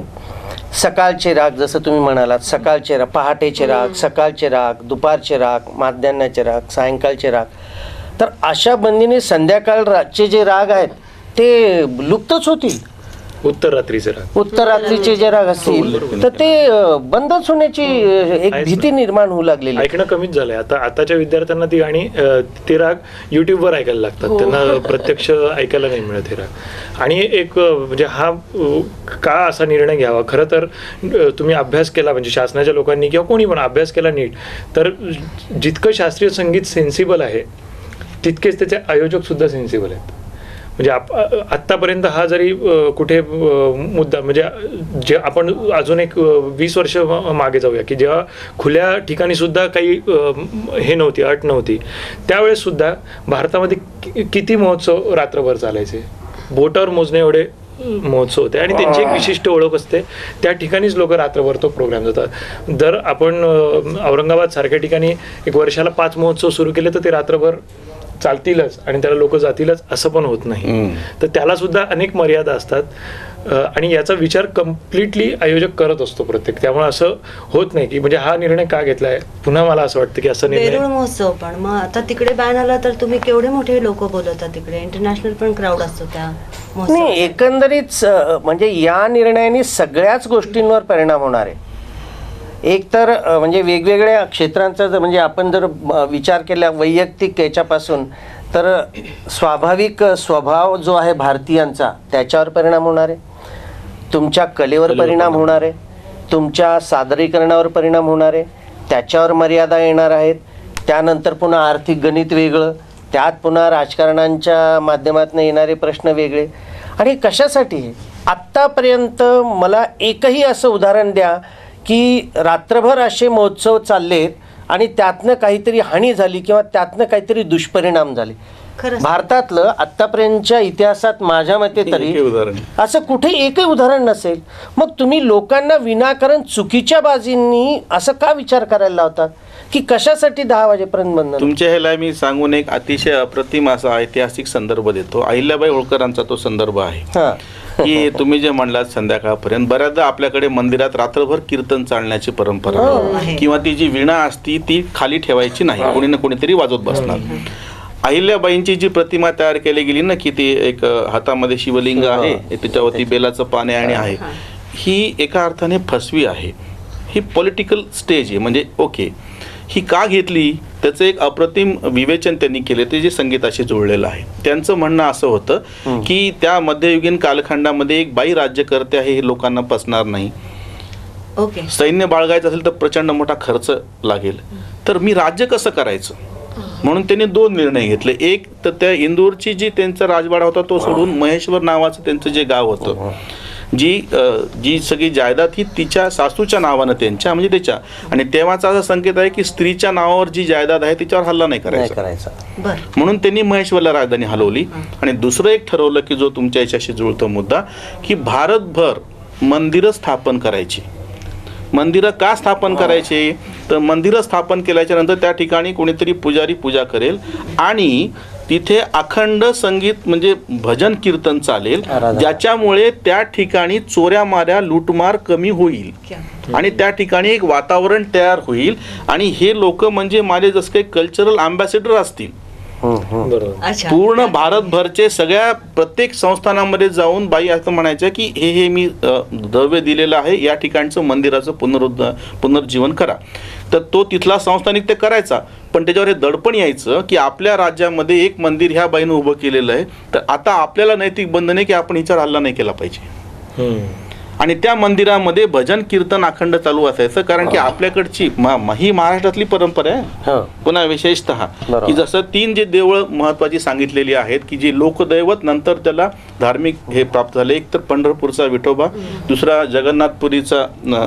C: सकाळचे राग, जसं तुम्ही म्हणालात, सकाळचे राग, पहाटेचे राग, सकाळचे राग, दुपारचे राग, माध्यान्हाचे राग, सायंकाळचे राग, तर अशा बंदीने संध्याकाळ रातचे जे राग आहेत ते लुप्तच होतील.
D: उत्तर रात्रीचे राग,
C: उत्तर रात्रीचे जे राग असतील तर ते बंदच होण्याची एक भीती निर्माण होऊ लागलेली.
D: ऐकणं कमीच झालंय आता. आताच्या विद्यार्थ्यांना ती आणि ते राग युट्यूबवर ऐकायला लागतात, त्यांना प्रत्यक्ष ऐकायला नाही मिळत हे राग. आणि एक म्हणजे हा का असा निर्णय घ्यावा, खरं तर तुम्ही अभ्यास केला, म्हणजे शासनाच्या लोकांनी किंवा कोणी पण अभ्यास केला नीट, तर जितकं शास्त्रीय संगीत सेन्सिबल आहे तितकेच त्याचे आयोजक सुद्धा सेन्सिबल आहेत. म्हणजे आप आत्तापर्यंत हा जरी कुठे मुद्दा, म्हणजे जे आपण अजून एक वीस वर्ष मागे जाऊया की जेव्हा खुल्या ठिकाणी सुद्धा काही हे नव्हती, अट नव्हती, त्यावेळेस सुद्धा भारतामध्ये किती महोत्सव रात्रभर चालायचे, बोटावर मोजणे एवढे महोत्सव होते आणि त्यांची एक विशिष्ट ओळख असते. त्या ठिकाणीच लोक रात्रभर तो प्रोग्राम जातात. जर आपण औरंगाबाद सारख्या ठिकाणी एक वर्षाला पाच महोत्सव सुरू केले तर ते रात्रभर चालतीलच आणि त्याला लोक जातीलच असं पण होत नाही. तर त्याला सुद्धा अनेक मर्यादा असतात आणि याचा विचार कम्प्लिटली आयोजक करत असतो प्रत्येक. त्यामुळे असं होत नाही की म्हणजे हा निर्णय का घेतलाय. पुन्हा मला असं वाटतं की असं निर्णय,
A: वेरूळ महोत्सव पण मग आता तिकडे बॅन आला तर तुम्ही केवढे मोठे लोक बोलवता, तिकडे इंटरनॅशनल पण क्राऊड असतो त्या महोत्सवात.
C: नाही, एकंदरीत म्हणजे या निर्णयाने सगळ्याच गोष्टींवर परिणाम होणार आहे. एक तर म्हणजे वेगवेगळ्या क्षेत्रांचा जर म्हणजे आपण जर विचार केला वैयक्तिक याच्यापासून, तर स्वाभाविक स्वभाव जो आहे भारतीयांचा त्याच्यावर परिणाम होणार आहे, तुमच्या कलेवर परिणाम होणार आहे, तुमच्या सादरीकरणावर परिणाम होणार आहे, त्याच्यावर मर्यादा येणार आहेत. त्यानंतर पुन्हा आर्थिक गणित वेगळं, त्यात पुन्हा राजकारणांच्या माध्यमातून येणारे प्रश्न वेगळे. आणि कशासाठी? आत्तापर्यंत मला एकही असं उदाहरण द्या की रात्रभर असे महोत्सव चाललेत आणि त्यातनं काहीतरी हानी झाली किंवा त्यातनं काहीतरी दुष्परिणाम झाले.
A: खरंच.
C: भारतातलं आत्तापर्यंतच्या इतिहासात माझ्या मते तरी
B: एकही उदाहरण नाही.
C: असं कुठे एकही उदाहरण नसेल. मग तुम्ही लोकांना विनाकारण चुकीच्या बाजींनी असं का विचार करायला लावतात की कशासाठी दहा वाजेपर्यंत बंधन?
B: तुमच्या ह्याला मी सांगून एक अतिशय अप्रतिम असा ऐतिहासिक संदर्भ देतो. अहिल्याबाई होळकरांचा तो संदर्भ आहे
C: हां
B: की तुम्ही जे म्हणलात संध्याकाळपर्यंत बऱ्याचदा आपल्याकडे मंदिरात रात्रभर कीर्तन चालण्याची परंपरा आहे. किंवा ती जी वीणा असती ती खाली ठेवायची नाही, कोणी ना कोणीतरी वाजवत बसणार. अहिल्याबाईंची जी प्रतिमा तयार केली गेली ना की ती एक हातामध्ये शिवलिंग आहे, त्याच्यावरती बेलाचं पाने आणि आहे, ही एका अर्थाने फसवी आहे. ही पॉलिटिकल स्टेज आहे. म्हणजे ओके, ही का घेतली त्याचं एक अप्रतिम विवेचन त्यांनी केले, ते जे संगीताशी जोडलेलं आहे. त्यांचं म्हणणं असं होतं की त्या मध्ययुगीन कालखंडामध्ये एक बाई राज्यकर्ते आहे हे लोकांना पसणार नाही.
A: ओके.
B: सैन्य बाळगायचं असेल तर प्रचंड मोठा खर्च लागेल, तर मी राज्य कसं करायचं म्हणून त्यांनी दोन निर्णय घेतले. एक तर त्या इंदूरची जी त्यांचा राजवाडा होता तो सोडून महेश्वर नावाचं त्यांचं जे गाव होतं, जी जी सगळी जायदाद ही तिच्या सासूच्या नावानं त्यांच्या म्हणजे त्याच्या, आणि तेव्हाचा असा संकेत आहे की स्त्रीच्या नावावर जी जायदाद आहे तिच्यावर हल्ला नाही
C: नाही
B: करायचा.
C: करायचा.
B: म्हणून त्यांनी महेश्वरला राजधानी हलवली. आणि दुसरं एक ठरवलं की जो तुमच्या याच्याशी जुळतो मुद्दा, की भारतभर मंदिरं स्थापन करायची. मंदिरं का स्थापन करायचे तर मंदिरं स्थापन केल्याच्या नंतर त्या ठिकाणी कोणीतरी पुजारी पूजा करेल आणि तिथे अखंड संगीत म्हणजे भजन कीर्तन चालेल, ज्याच्यामुळे त्या ठिकाणी चोऱ्या माऱ्या लूटमार कमी होईल आणि त्या ठिकाणी एक वातावरण तयार होईल. आणि हे लोक म्हणजे माझे जसं काही कल्चरल अँबॅसेडर असतील,
D: बरोबर.
B: पूर्ण भारतभरचे सगळ्या प्रत्येक संस्थानामध्ये जाऊन बाई असं म्हणायचं की हे हे मी द्रव्य दिलेलं आहे, या ठिकाणचं मंदिराचं पुनरुद्ध पुनर्जीवन करा. तर तो तिथला संस्थानिक ते करायचा, पण त्याच्यावर हे दडपण यायचं की आपल्या राज्यामध्ये एक मंदिर ह्या बाईनं उभं केलेलं आहे, तर आता आपल्याला नैतिक बंधन आहे की आपण हिच्यावर हल्ला नाही केला पाहिजे. आणि त्या मंदिरामध्ये भजन कीर्तन अखंड चालू असायचं, कारण की आपल्याकडची ही महाराष्ट्रातली परंपरा आहे. पुन्हा विशेषतः की जसं तीन जे देवळं महत्वाची सांगितलेली आहेत की जे लोकदैवत नंतर त्याला धार्मिक हे प्राप्त झाले. एक तर पंढरपूरचा विठोबा, दुसरा जगन्नाथपुरीचा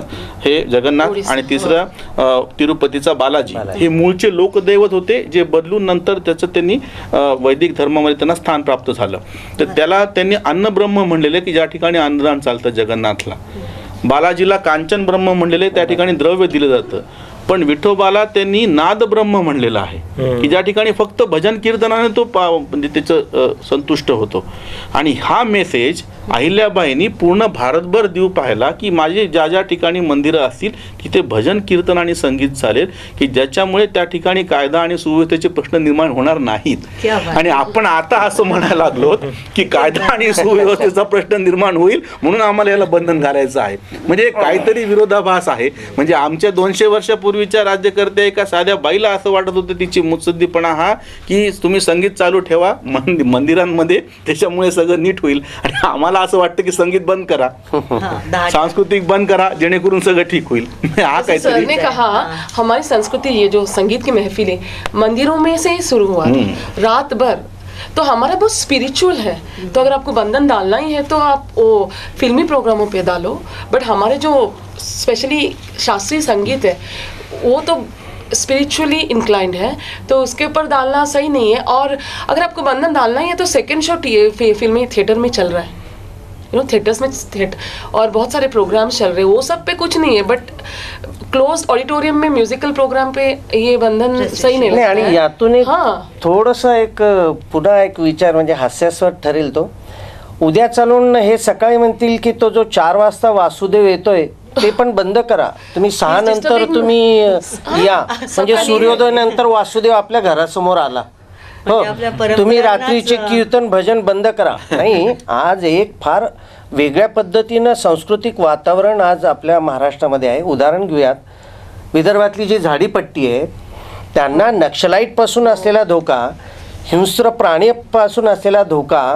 B: हे जगन्नाथ, आणि तिसरा तिरुपतीचा बालाजी. हे मूळचे लोकदैवत होते जे बदलून नंतर त्याचं त्यांनी वैदिक धर्मामध्ये त्यांना स्थान प्राप्त झालं. तर त्याला त्यांनी अन्नब्रह्म म्हणलेले की ज्या ठिकाणी अन्नदान चालतं जगन्नाथ. बालाजीला कांचन ब्रह्म म्हणलेले, त्या ठिकाणी द्रव्य दिलं जातं. पण विठोबाला त्यांनी नाद ब्रह्म म्हणलेलं आहे की ज्या ठिकाणी फक्त भजन कीर्तनाने तो म्हणजे त्याचं संतुष्ट होतो. आणि हा मेसेज अहिल्याबाईंनी पूर्ण भारतभर देऊ पाहिला की माझे ज्या ज्या ठिकाणी मंदिरं असतील तिथे भजन कीर्तन आणि संगीत चालेल, की ज्याच्यामुळे त्या ठिकाणी कायदा आणि सुव्यवस्थेचे प्रश्न निर्माण होणार नाहीत. आणि आपण आता असं म्हणायला लागलो की कायदा आणि सुव्यवस्थेचा प्रश्न निर्माण होईल म्हणून आम्हाला याला बंधन घालायचं आहे. म्हणजे काहीतरी विरोधाभास आहे. म्हणजे आमच्या दोनशे वर्षापूर्वीच्या राज्यकर्ते एका साध्या बाईला असं वाटत होतं तिची मुत्सद्दीपणा हा की तुम्ही संगीत चालू ठेवा मंदिरांमध्ये, त्याच्यामुळे सगळं नीट होईल. आणि आम्हाला असं वाटतं की संगीत बंद करा, सांस्कृतिक बंद करा, जेणेकरून सगळं ठीक होईल. हा
E: काहीतरी सर ने कहा हमारी संस्कृति ये जो संगीत की महफिलें मंदिरों में से ही शुरू हुआ था रात भर, तो हमारा बहुत स्पिरिचुअल है. तो अगर आपको बंधन डालना ही है तो आप वो फिल्मी प्रोग्रामों पे डालो, बट हमारे जो स्पेशली शास्त्रीय संगीत है वो तो स्पिरिचुअली इंक्लाइंड है, तो उसके ऊपर डालना सही नहीं है. और अगर आपको बंधन डालना ही है तो सेकेंड शो फिल्मी थिएटर में चल रहा है, यू नो थिएटर्स में थिएटर और बहुत सारे प्रोग्राम्स चल रहे हैं, वो सब पे कुछ नहीं है. बट क्लोज ऑडिटोरियम में म्युझिकल प्रोग्राम पे ये बंधन सही नहीं लगता
C: आणि यातून एक थोडंसं एक पुन्हा एक विचार म्हणजे हास्यास्पद ठरेल तो. उद्या चालून हे सकाळी म्हणतील की तो जो चार वाजता वासुदेव येतोय ते पण बंद करा, तुम्ही सहा नंतर तुम्ही या, म्हणजे सूर्योदय नंतर वासुदेव आपल्या घरासमोर आला, हो तुम्ही रात्रीचे कीर्तन भजन बंद करा. नाही, आज एक फार वेगळ्या पद्धतीनं सांस्कृतिक वातावरण आज आपल्या महाराष्ट्रामध्ये आहे. उदाहरण घेऊयात, विदर्भातली जी झाडीपट्टी आहे त्यांना नक्षलाईटपासून असलेला धोका, हिंस्र प्राणीपासून असलेला धोका,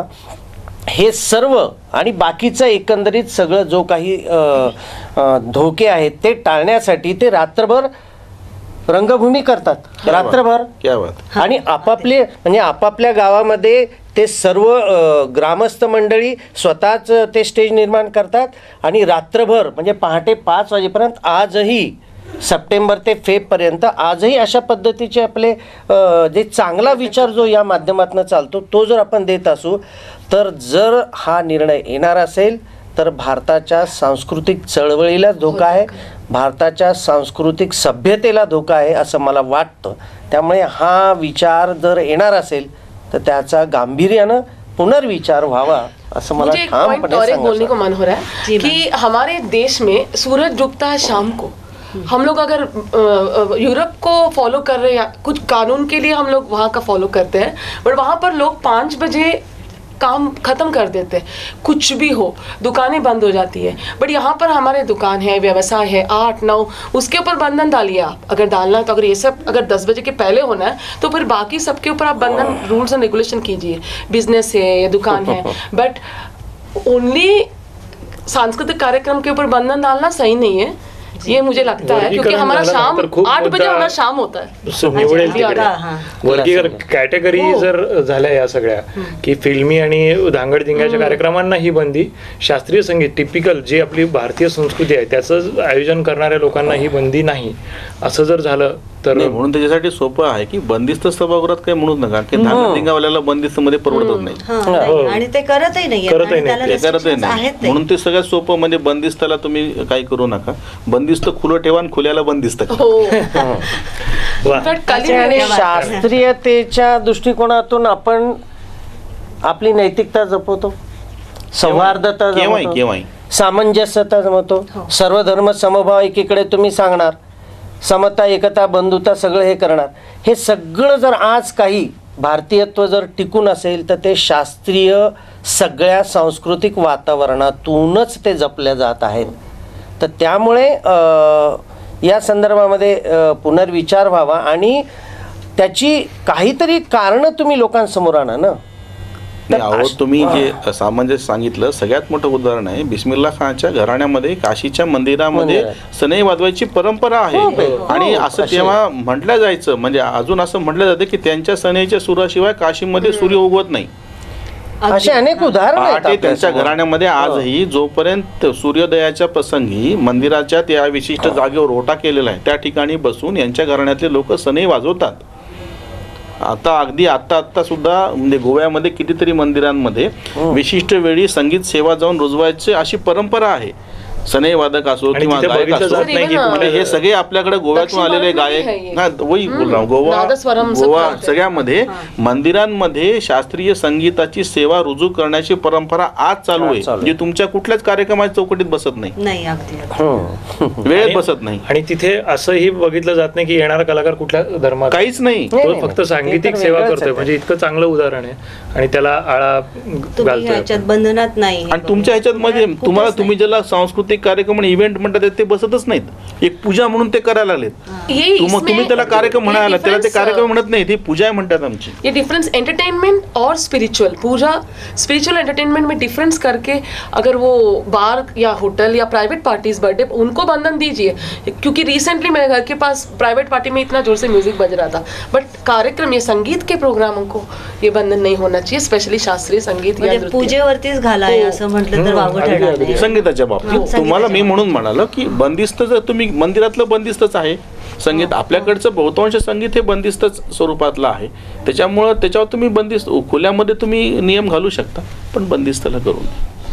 C: हे सर्व आणि बाकीचं एकंदरीत सगळं जो काही धोके आहेत ते टाळण्यासाठी ते रात्रभर रंगभूमी करतात, रात्रभर. आणि आपापले म्हणजे आपापल्या गावामध्ये ते सर्व ग्रामस्थ मंडळी स्वतःच ते स्टेज निर्माण करतात आणि रात्रभर म्हणजे पहाटे पाच वाजेपर्यंत आजही सप्टेंबर ते फेबपर्यंत आजही अशा पद्धतीचे आपले अ, जे चांगला विचार जो या माध्यमातून चालतो तो जर आपण देत असू, तर जर हा निर्णय येणार असेल तर भारताच्या सांस्कृतिक चळवळीला धोका आहे, भारताच्या सांस्कृतिक सभ्यतेला धोका आहे असं मला वाटतं. त्यामुळे हा विचार जर येणार असेल तर त्याचा गांभीर्यानं पुनर्विचार व्हावा असं मला
E: मुझे एक पॉइंट
C: ठामपणे
E: और एक बोलने को
C: सांगायचं.
E: मन हो रहा
A: जी
E: है
A: मैम.
E: कि हमारे देश में सूरज डूबता है शाम को. हम लोग अगर अ, अ, यूरोप को फॉलो कर रहे हैं, कुछ कानून के लिए हम लोग वहाँ का फॉलो करते हैं, बट वहाँ पर लोग पाँच बजे काम खत्म कर देते हैं, कुछ भी हो, दुकानें बंद हो जाती है. बट यहाँ पर हमारे दुकान है, व्यवसाय है, आठ नौ, उसके ऊपर बंधन डालिए आप. अगर डालना है तो अगर ये सब अगर दस बजे के पहले होना है तो फिर बाकी सबके ऊपर आप बंधन रूल्स एंड रेगुलेशन कीजिए. बिजनेस है या दुकान है, बट ओनली सांस्कृतिक कार्यक्रम के ऊपर बंधन डालना सही नहीं है, ये मुझे लगता है, क्योंकि
D: वर्गीकरण
E: हमारा शाम
D: झाल्यानंतर खूप
E: आठ बजे
D: मुद्दा-
E: हमारा शाम होता है.
D: स- निवडेल
A: अच्छा,
D: तिकडे
A: हा, हा.
D: वर्गीकरण कॅटेगरी
E: हो.
D: जर झाल्या या सगळ्या की फिल्मी आणि धांगडधिंगाच्या कार्यक्रमांना ही बंदी, शास्त्रीय संगीत टिपिकल जी आपली भारतीय संस्कृती आहे त्याचं आयोजन करणाऱ्या लोकांना ही बंदी नाही, असं जर झालं तर
B: नाही, म्हणून त्याच्यासाठी सोपं आहे की बंदिस्त सभागृहात काही म्हणूच नका की धांगडधिंगावाल्याला बंदिस्त मध्ये परवडतच नाही.
A: हा, नाही. आणि ते करतही नाही
D: करतही नाही.
B: ते करतही नाही. म्हणून ते सगळ्यात सोपं म्हणजे बंदिस्ताला तुम्ही काही करू नका, बंदिस्त खुलं ठेवा आणि खुल्याला बंदिस्त करा.
E: हो.
D: वा.
E: बट कल
C: आणि शास्त्रीयतेच्या दृष्टिकोनातून आपण आपली नैतिकता जपवतो, सौहार्दता
B: केव्हाही
C: जपवतो,
B: केव्हाही
C: सामंजस्यता जमवतो, सर्व धर्म समभाव एकीकडे तुम्ही सांगणार, समता एकता बंधुता सगळं हे करणार. हे सगळं जर आज काही भारतीयत्व जर टिकून असेल तर ते शास्त्रीय सगळ्या सांस्कृतिक वातावरणातूनच ते जपल्या जात आहेत. तर त्यामुळे अ, या संदर्भामध्ये अ, पुनर्विचार व्हावा आणि त्याची काहीतरी कारणं तुम्ही लोकांसमोर आणा ना.
B: नाही, अहो तुम्ही जे सामंजस्य सांगितलं सगळ्यात मोठं उदाहरण आहे बिस्मिल्ला खानच्या घराण्यामध्ये काशीच्या मंदिरामध्ये
C: मंदिरात.
B: सनई वाजवायची परंपरा आहे.
C: हो, हो.
B: आणि
C: हो,
B: असं
C: अशी.
B: तेव्हा म्हटलं जायचं, म्हणजे अजून असं म्हटलं जातं की त्यांच्या सनईच्या सुराशिवाय काशीमध्ये सूर्य उगवत नाही.
C: असे अनेक उदाहरण आहेत
B: पहाटे त्यांच्या
C: आपल्यासमोर.
B: घराण्यामध्ये आजही जोपर्यंत सूर्योदयाच्या प्रसंगी मंदिराच्या त्या विशिष्ट जागेवर ओटा केलेला आहे त्या ठिकाणी बसून यांच्या घराण्यातले लोक सनई वाजवतात. आता अगदी आत्ता आत्ता सुद्धा म्हणजे गोव्यामध्ये कितीतरी मंदिरांमध्ये विशिष्ट वेळी संगीत सेवा जाऊन रुजवायची अशी परंपरा आहे. सनई वादक असो
D: आणि
B: किंवा
D: तिथे
B: गायक
D: बघितलं
B: असो,
D: जात नाही की
B: म्हणजे हे सगळे आपल्याकडे गोव्यातून
E: दक्षिण
B: आलेले
E: भारतमध्ये
B: गायक
E: आहे हे.
B: हा वही बोल रहा हूं. गोवा
E: नादस्वरम सब
B: गोवा
E: करते.
B: सगळ्यामध्ये मंदिरांमध्ये शास्त्रीय संगीताची सेवा रुजू करण्याची परंपरा आज चालू
C: आज
B: आहे,
C: चालू आहे.
B: जी तुमच्या कुठल्याच कार्यक्रमाच्या चौकटीत बसत नाही,
A: नाही अगदी अगदी.
C: हं.
B: वेळेत
D: आणि-
B: बसत नाही,
D: आणि तिथे असंही बघितलं जात नाही की येणारा कलाकार कुठल्या धर्मात,
B: काहीच नाही.
C: नाही,
D: तो
C: नाही,
D: फक्त
C: नाही.
D: सांगीतिक
C: ते तर
D: सेवा
C: वेगळंच
D: करतोय.
C: आहे.
D: म्हणजे इतकं चांगलं उदाहरण आहे आणि त्याला आळा
A: तुम्ही
D: घालतोय
A: ह्याच्यात
D: आपण.
A: बंधनात नाही.
B: आणि तुमच्या ह्याच्यात मध्ये
A: कुठेच
B: तुम्हाला
A: नाही.
B: तुम्ही ज्याला सांस्कृतिक कार्यक्रम आणि इव्हेंट म्हणतात ते बसतच नाहीत. एक पूजा म्हणून ते करायला लागलेत.
E: ये
B: तुम-
E: इसमें
B: तुम्ही त्याला कार्यक्रम
E: ये
B: म्हणाला, त्याला ते
E: difference,
B: कार्यक्रम म्हणत नाही, ती पूजा आहे म्हणतात आमची.
E: ये डिफरेंस एंटरटेनमेंट और स्पिरिचुअल, पूरा स्पिरिचुअल एंटरटेनमेंट में डिफरेंस करके अगर वो बार या होटल या प्राइवेट पार्टीज बर्थडे उनको बंधन दीजिए. क्योंकि रिसेंटली मेरे घर के पास प्राइवेट पार्टी में इतना जोर से म्यूजिक बज रहा था, बट कार्यक्रम ये संगीत के प्रोग्रामों को ये बंधन नहीं होना चाहिए, स्पेशली शास्त्रीय संगीत या
A: म्हणजे
E: नृत्य.
A: पूजेवरतीच घालाय
E: हो.
A: असं म्हटलं तर
D: हम्म,
A: वावगं
D: अगदी,
A: ठरणार
D: अगदी.
A: नाही.
B: संगीताच्या बाबतीत
A: हो,
B: तुम्हाला मी
A: संगीताच्या
B: म्हणून म्हणालो की बंदिस्त जर तुम्ही मंदिरातलं बंदिस्तच आहे संगीत, आपल्याकडचं बहुतांश संगीत हे बंदिस्तच स्वरूपातलं आहे. त्याच्यामुळं त्याच्यावर तुम्ही बंदिस्त खुल्यामध्ये तुम्ही नियम घालू शकता, पण बंदिस्तला करून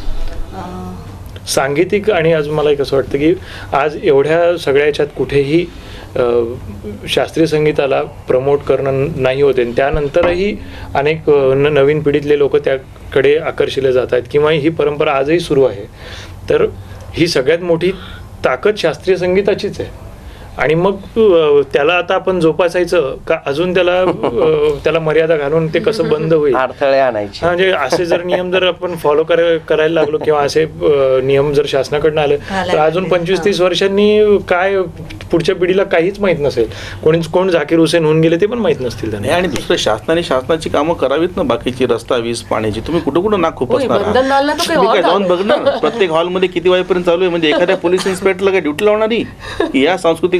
A: अं,
D: सांगीतिक. आणि अजून मला एक असं वाटतं की आज एवढ्या सगळ्या याच्यात कुठेही अ, शास्त्रीय संगीताला प्रमोट करणं नाही होते आणि त्यानंतरही अनेक अ, न- नवीन पिढीतले लोक त्याकडे आकर्षिले जात आहेत किंवा ही परंपरा आजही सुरू आहे. तर ही सगळ्यात मोठी ताकद शास्त्रीय संगीताचीच आहे. आणि मग अ, त्याला आता आपण जोपासायचं का अजून त्याला अ, त्याला मर्यादा घालून ते कसं बंद होईल,
C: अडथळे आणायचे.
D: हा, म्हणजे असे जर नियम जर आपण फॉलो करायला लागलो किंवा असे अ, नियम जर शासनाकडनं आले तर अजून पंचवीस तीस वर्षांनी काय पुढच्या पिढीला काहीच माहित नसेल. कोणी कोण झाकीर हुसेन होऊन गेले ते पण माहित नसतील त्यांना.
B: आणि दुसरं शासनाने शासनाची कामं करावीत ना, बाकीची रस्ता वीज पाण्याची. तुम्ही कुठं कुठं नाक खूप
E: होय, बंधन घालणं तर काही
B: तुम्ही काय
E: और
B: जाऊन
E: घालो.
B: बघ ना प्रत्येक हॉलमध्ये किती वाजेपर्यंत चालू आहे. म्हणजे एखाद्या पोलीस इन्स्पेक्टरला काय ड्युटी लावणारी या सांस्कृतिक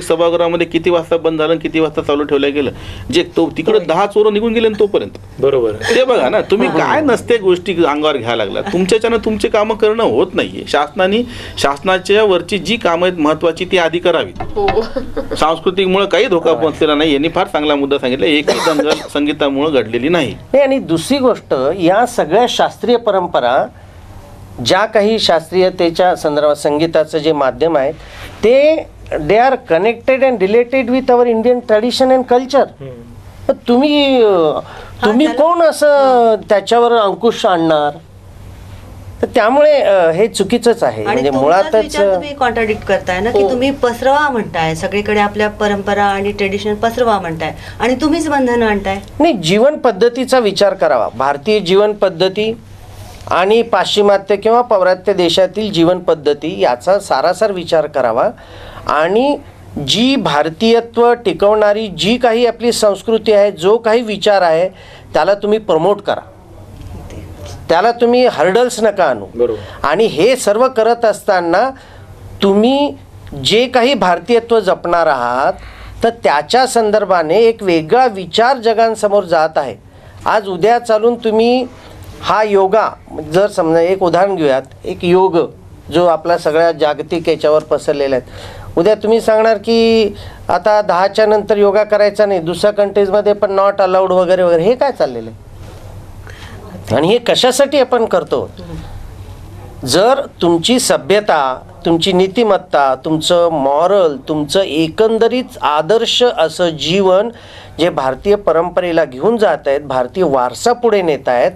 B: सांस्कृतिक सभागृहामध्ये किती वाजता बंद झालं किती वाजता चालू ठेवलं गेलं, जे तो तिकडे दहा चोरं निघून गेले तोपर्यंत.
D: बरोबर.
B: ते बघा ना तुम्ही काय नसते गोष्टी अंगावर घ्यायला लागला, तुमच्याच्यानं तुमचे कामं करणं होत नाहीये. शासनाने शासनाच्या वरची जी कामं आहेत महत्वाची ती आधी करावीत. सांस्कृतिकमुळे काही धोका पोहोचलेला नाही यांनी फार चांगला मुद्दा सांगितला. एकही दंगल संगीतामुळे घडलेली नाही.
C: आणि दुसरी गोष्ट, या सगळ्या शास्त्रीय परंपरा ज्या काही शास्त्रीयतेच्या संदर्भात संगीताचं जे माध्यम आहे ते they are connected and related with our Indian tradition and culture. तुम्ही तुम्ही कोण असं त्याच्यावर अंकुश आणणार? तर त्यामुळे हे चुकीचंच आहे. म्हणजे मुळातच
A: तुम्ही कॉन्ट्राडिक्ट करताय ना की तुम्ही पसरवा म्हणताय, सगळीकडे आपल्या परंपरा आणि ट्रेडिशन पसरवा म्हणताय आणि तुम्हीच बंधनं आणताय.
C: नाही, जीवन पद्धतीचा विचार करावा. भारतीय जीवन पद्धती आणि पाश्चिमात्य किंवा पौरात्य देशातील जीवन पद्धती याचा सारासार विचार करावा आणि जी भारतीयत्व टिकवणारी जी काही आपली संस्कृती आहे, जो काही विचार आहे त्याला तुम्ही प्रमोट करा, त्याला तुम्ही हर्डल्स नका आणू.
D: बरोबर.
C: आणि हे सर्व करत असताना तुम्ही जे काही भारतीयत्व जपणार आहात तर त्याच्या संदर्भाने एक वेगळा विचार जगांसमोर जात आहे. आज उद्या चालून तुम्ही हा योगा, जर समजा एक उदाहरण घेऊयात, एक योग जो आपला सगळ्या जागतिक याच्यावर पसरलेला आहे, उद्या तुम्ही सांगणार की आता दहाच्या नंतर योगा करायचा नाही, दुसऱ्या कंट्रीजमध्ये पण नॉट अलाउड वगैरे वगैरे, हे काय चाललेलं आहे? आणि हे कशासाठी आपण करतो? जर तुमची सभ्यता, तुमची नीतिमत्ता, तुमचं मॉरल, तुमचं एकंदरीत आदर्श असं जीवन जे भारतीय परंपरेला घेऊन जात आहेत, भारतीय वारसा पुढे नेत आहेत,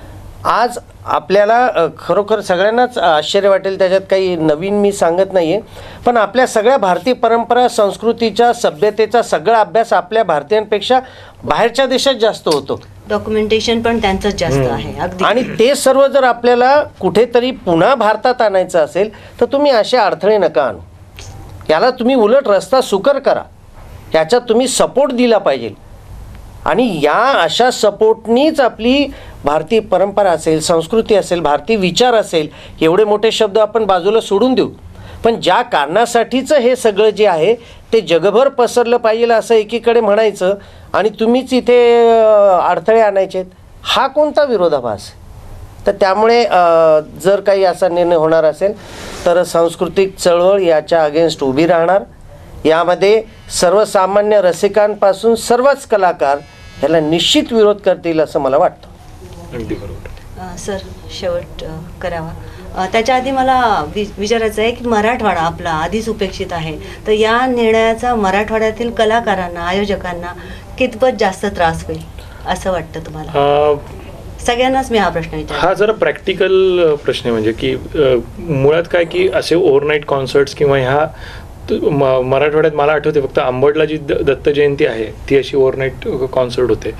C: आज आपल्याला खरोखर सगळ्यांनाच आश्चर्य वाटेल, त्याच्यात काही नवीन मी सांगत नाही आहे, पण आपल्या सगळ्या भारतीय परंपरा, संस्कृतीच्या, सभ्यतेचा सगळा अभ्यास आपल्या भारतीयांपेक्षा बाहेरच्या देशात जास्त होतो.
A: डॉक्युमेंटेशन पण त्यांचंच जास्त आहे अगदी.
C: आणि ते सर्व जर आपल्याला कुठेतरी पुन्हा भारतात आणायचं असेल तर तुम्ही असे अडथळे नका आणू. याला तुम्ही उलट रस्ता सुकर करा, याच्यात तुम्ही सपोर्ट दिला पाहिजे. आणि या अशा सपोर्टनीच आपली भारतीय परंपरा असेल, संस्कृती असेल, भारतीय विचार असेल, एवढे मोठे शब्द आपण बाजूला सोडून देऊ, पण ज्या कारणासाठीचं हे सगळं जे आहे ते जगभर पसरलं पाहिजे असं एकीकडे म्हणायचं आणि तुम्हीच इथे अडथळे आणायचे, हा कोणता विरोधाभास? तर त्यामुळे जर काही असा निर्णय होणार असेल तर सांस्कृतिक चळवळ याच्या अगेन्स्ट उभी राहणार. यामध्ये सर्वसामान्य रसिकांपासून सर्वच कलाकार याला निश्चित विरोध करतील असं मला वाटतं.
D: अगदी बरोबर.
A: सर, शेवट करावा. त्याच्या आधी मला वि विचारायचं आहे की मराठवाडा आपला आधीच उपेक्षित आहे, तर या निर्णयाचा मराठवाड्यातील कलाकारांना, आयोजकांना कितपत जास्त त्रास होईल असं वाटतं तुम्हाला? सगळ्यांनाच मी हा प्रश्न विचार.
D: हा जरा प्रॅक्टिकल प्रश्न आहे, म्हणजे की मुळात काय की असे ओव्हरनाईट कॉन्सर्ट्स किंवा ह्या मराठवाड्यात मला आठवते फक्त अंबडला जी दत्त जयंती आहे ती अशी ओव्हरनाईट कॉन्सर्ट होते.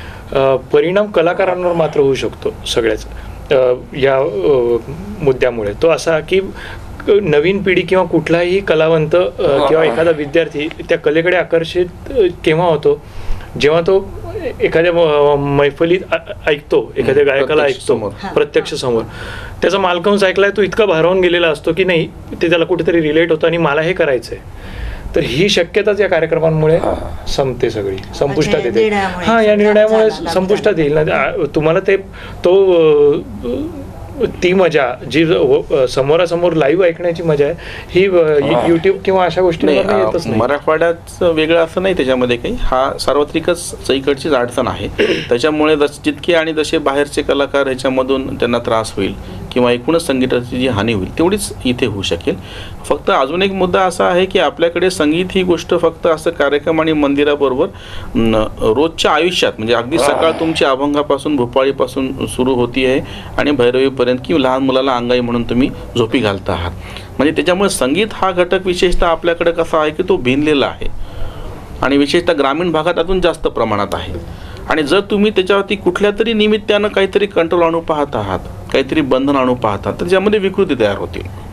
D: परिणाम कलाकारांवर मात्र होऊ शकतो सगळ्याच या मुद्द्यामुळे. तो असा की नवीन पिढी किंवा कुठलाही कलावंत किंवा एखादा विद्यार्थी त्या कलेकडे आकर्षित केव्हा होतो, जेव्हा तो एखाद्या मैफलीत ऐकतो, एखाद्या गायकाला ऐकतो प्रत्यक्ष समोर, त्याचा मालकंस ऐकलाय, तो इतका भारावून गेलेला असतो की नाही ते त्याला कुठेतरी रिलेट होतं आणि मला हे करायचंय. तर ही शक्यताच या कार्यक्रमांमुळे संपते, सगळी संपुष्टात येते. हा, या निर्णयामुळे संपुष्टात येईल ना. तुम्हाला ते तो ती मजा जी समोरासमोर लाईव्ह ऐकण्याची मजा आहे ही युट्यूब किंवा अशा गोष्टी येतच नाही.
B: मराठवाड्यात वेगळं असं नाही त्याच्यामध्ये काही, हा सार्वत्रिकच सईकडचीच अडचण आहे. त्याच्यामुळे जितके आणि जसे बाहेरचे कलाकार ह्याच्यामधून त्यांना त्रास होईल किंवा एकूणच संगीताची जी हानी होईल तेवढीच इथे होऊ शकेल. फक्त अजून एक मुद्दा असा आहे की आपल्याकडे संगीत ही गोष्ट फक्त असं कार्यक्रम आणि मंदिराबरोबर रोजच्या आयुष्यात, म्हणजे अगदी सकाळ तुमची अभंगापासून भोपाळीपासून सुरू होती आहे आणि भैरवीपर्यंत किंवा लहान मुलाला अंगाई म्हणून तुम्ही झोपी घालता आहात. म्हणजे त्याच्यामुळे संगीत हा घटक विशेषतः आपल्याकडे कसा आहे की तो भिनलेला आहे आणि विशेषतः ग्रामीण भागात अजून जास्त प्रमाणात आहे. आणि जर तुम्ही त्याच्यावरती कुठल्या तरी निमित्तानं काहीतरी कंट्रोल आणू पाहत आहात, काहीतरी बंधन आणू पाहतात, तर ज्यामध्ये विकृती तयार होतील.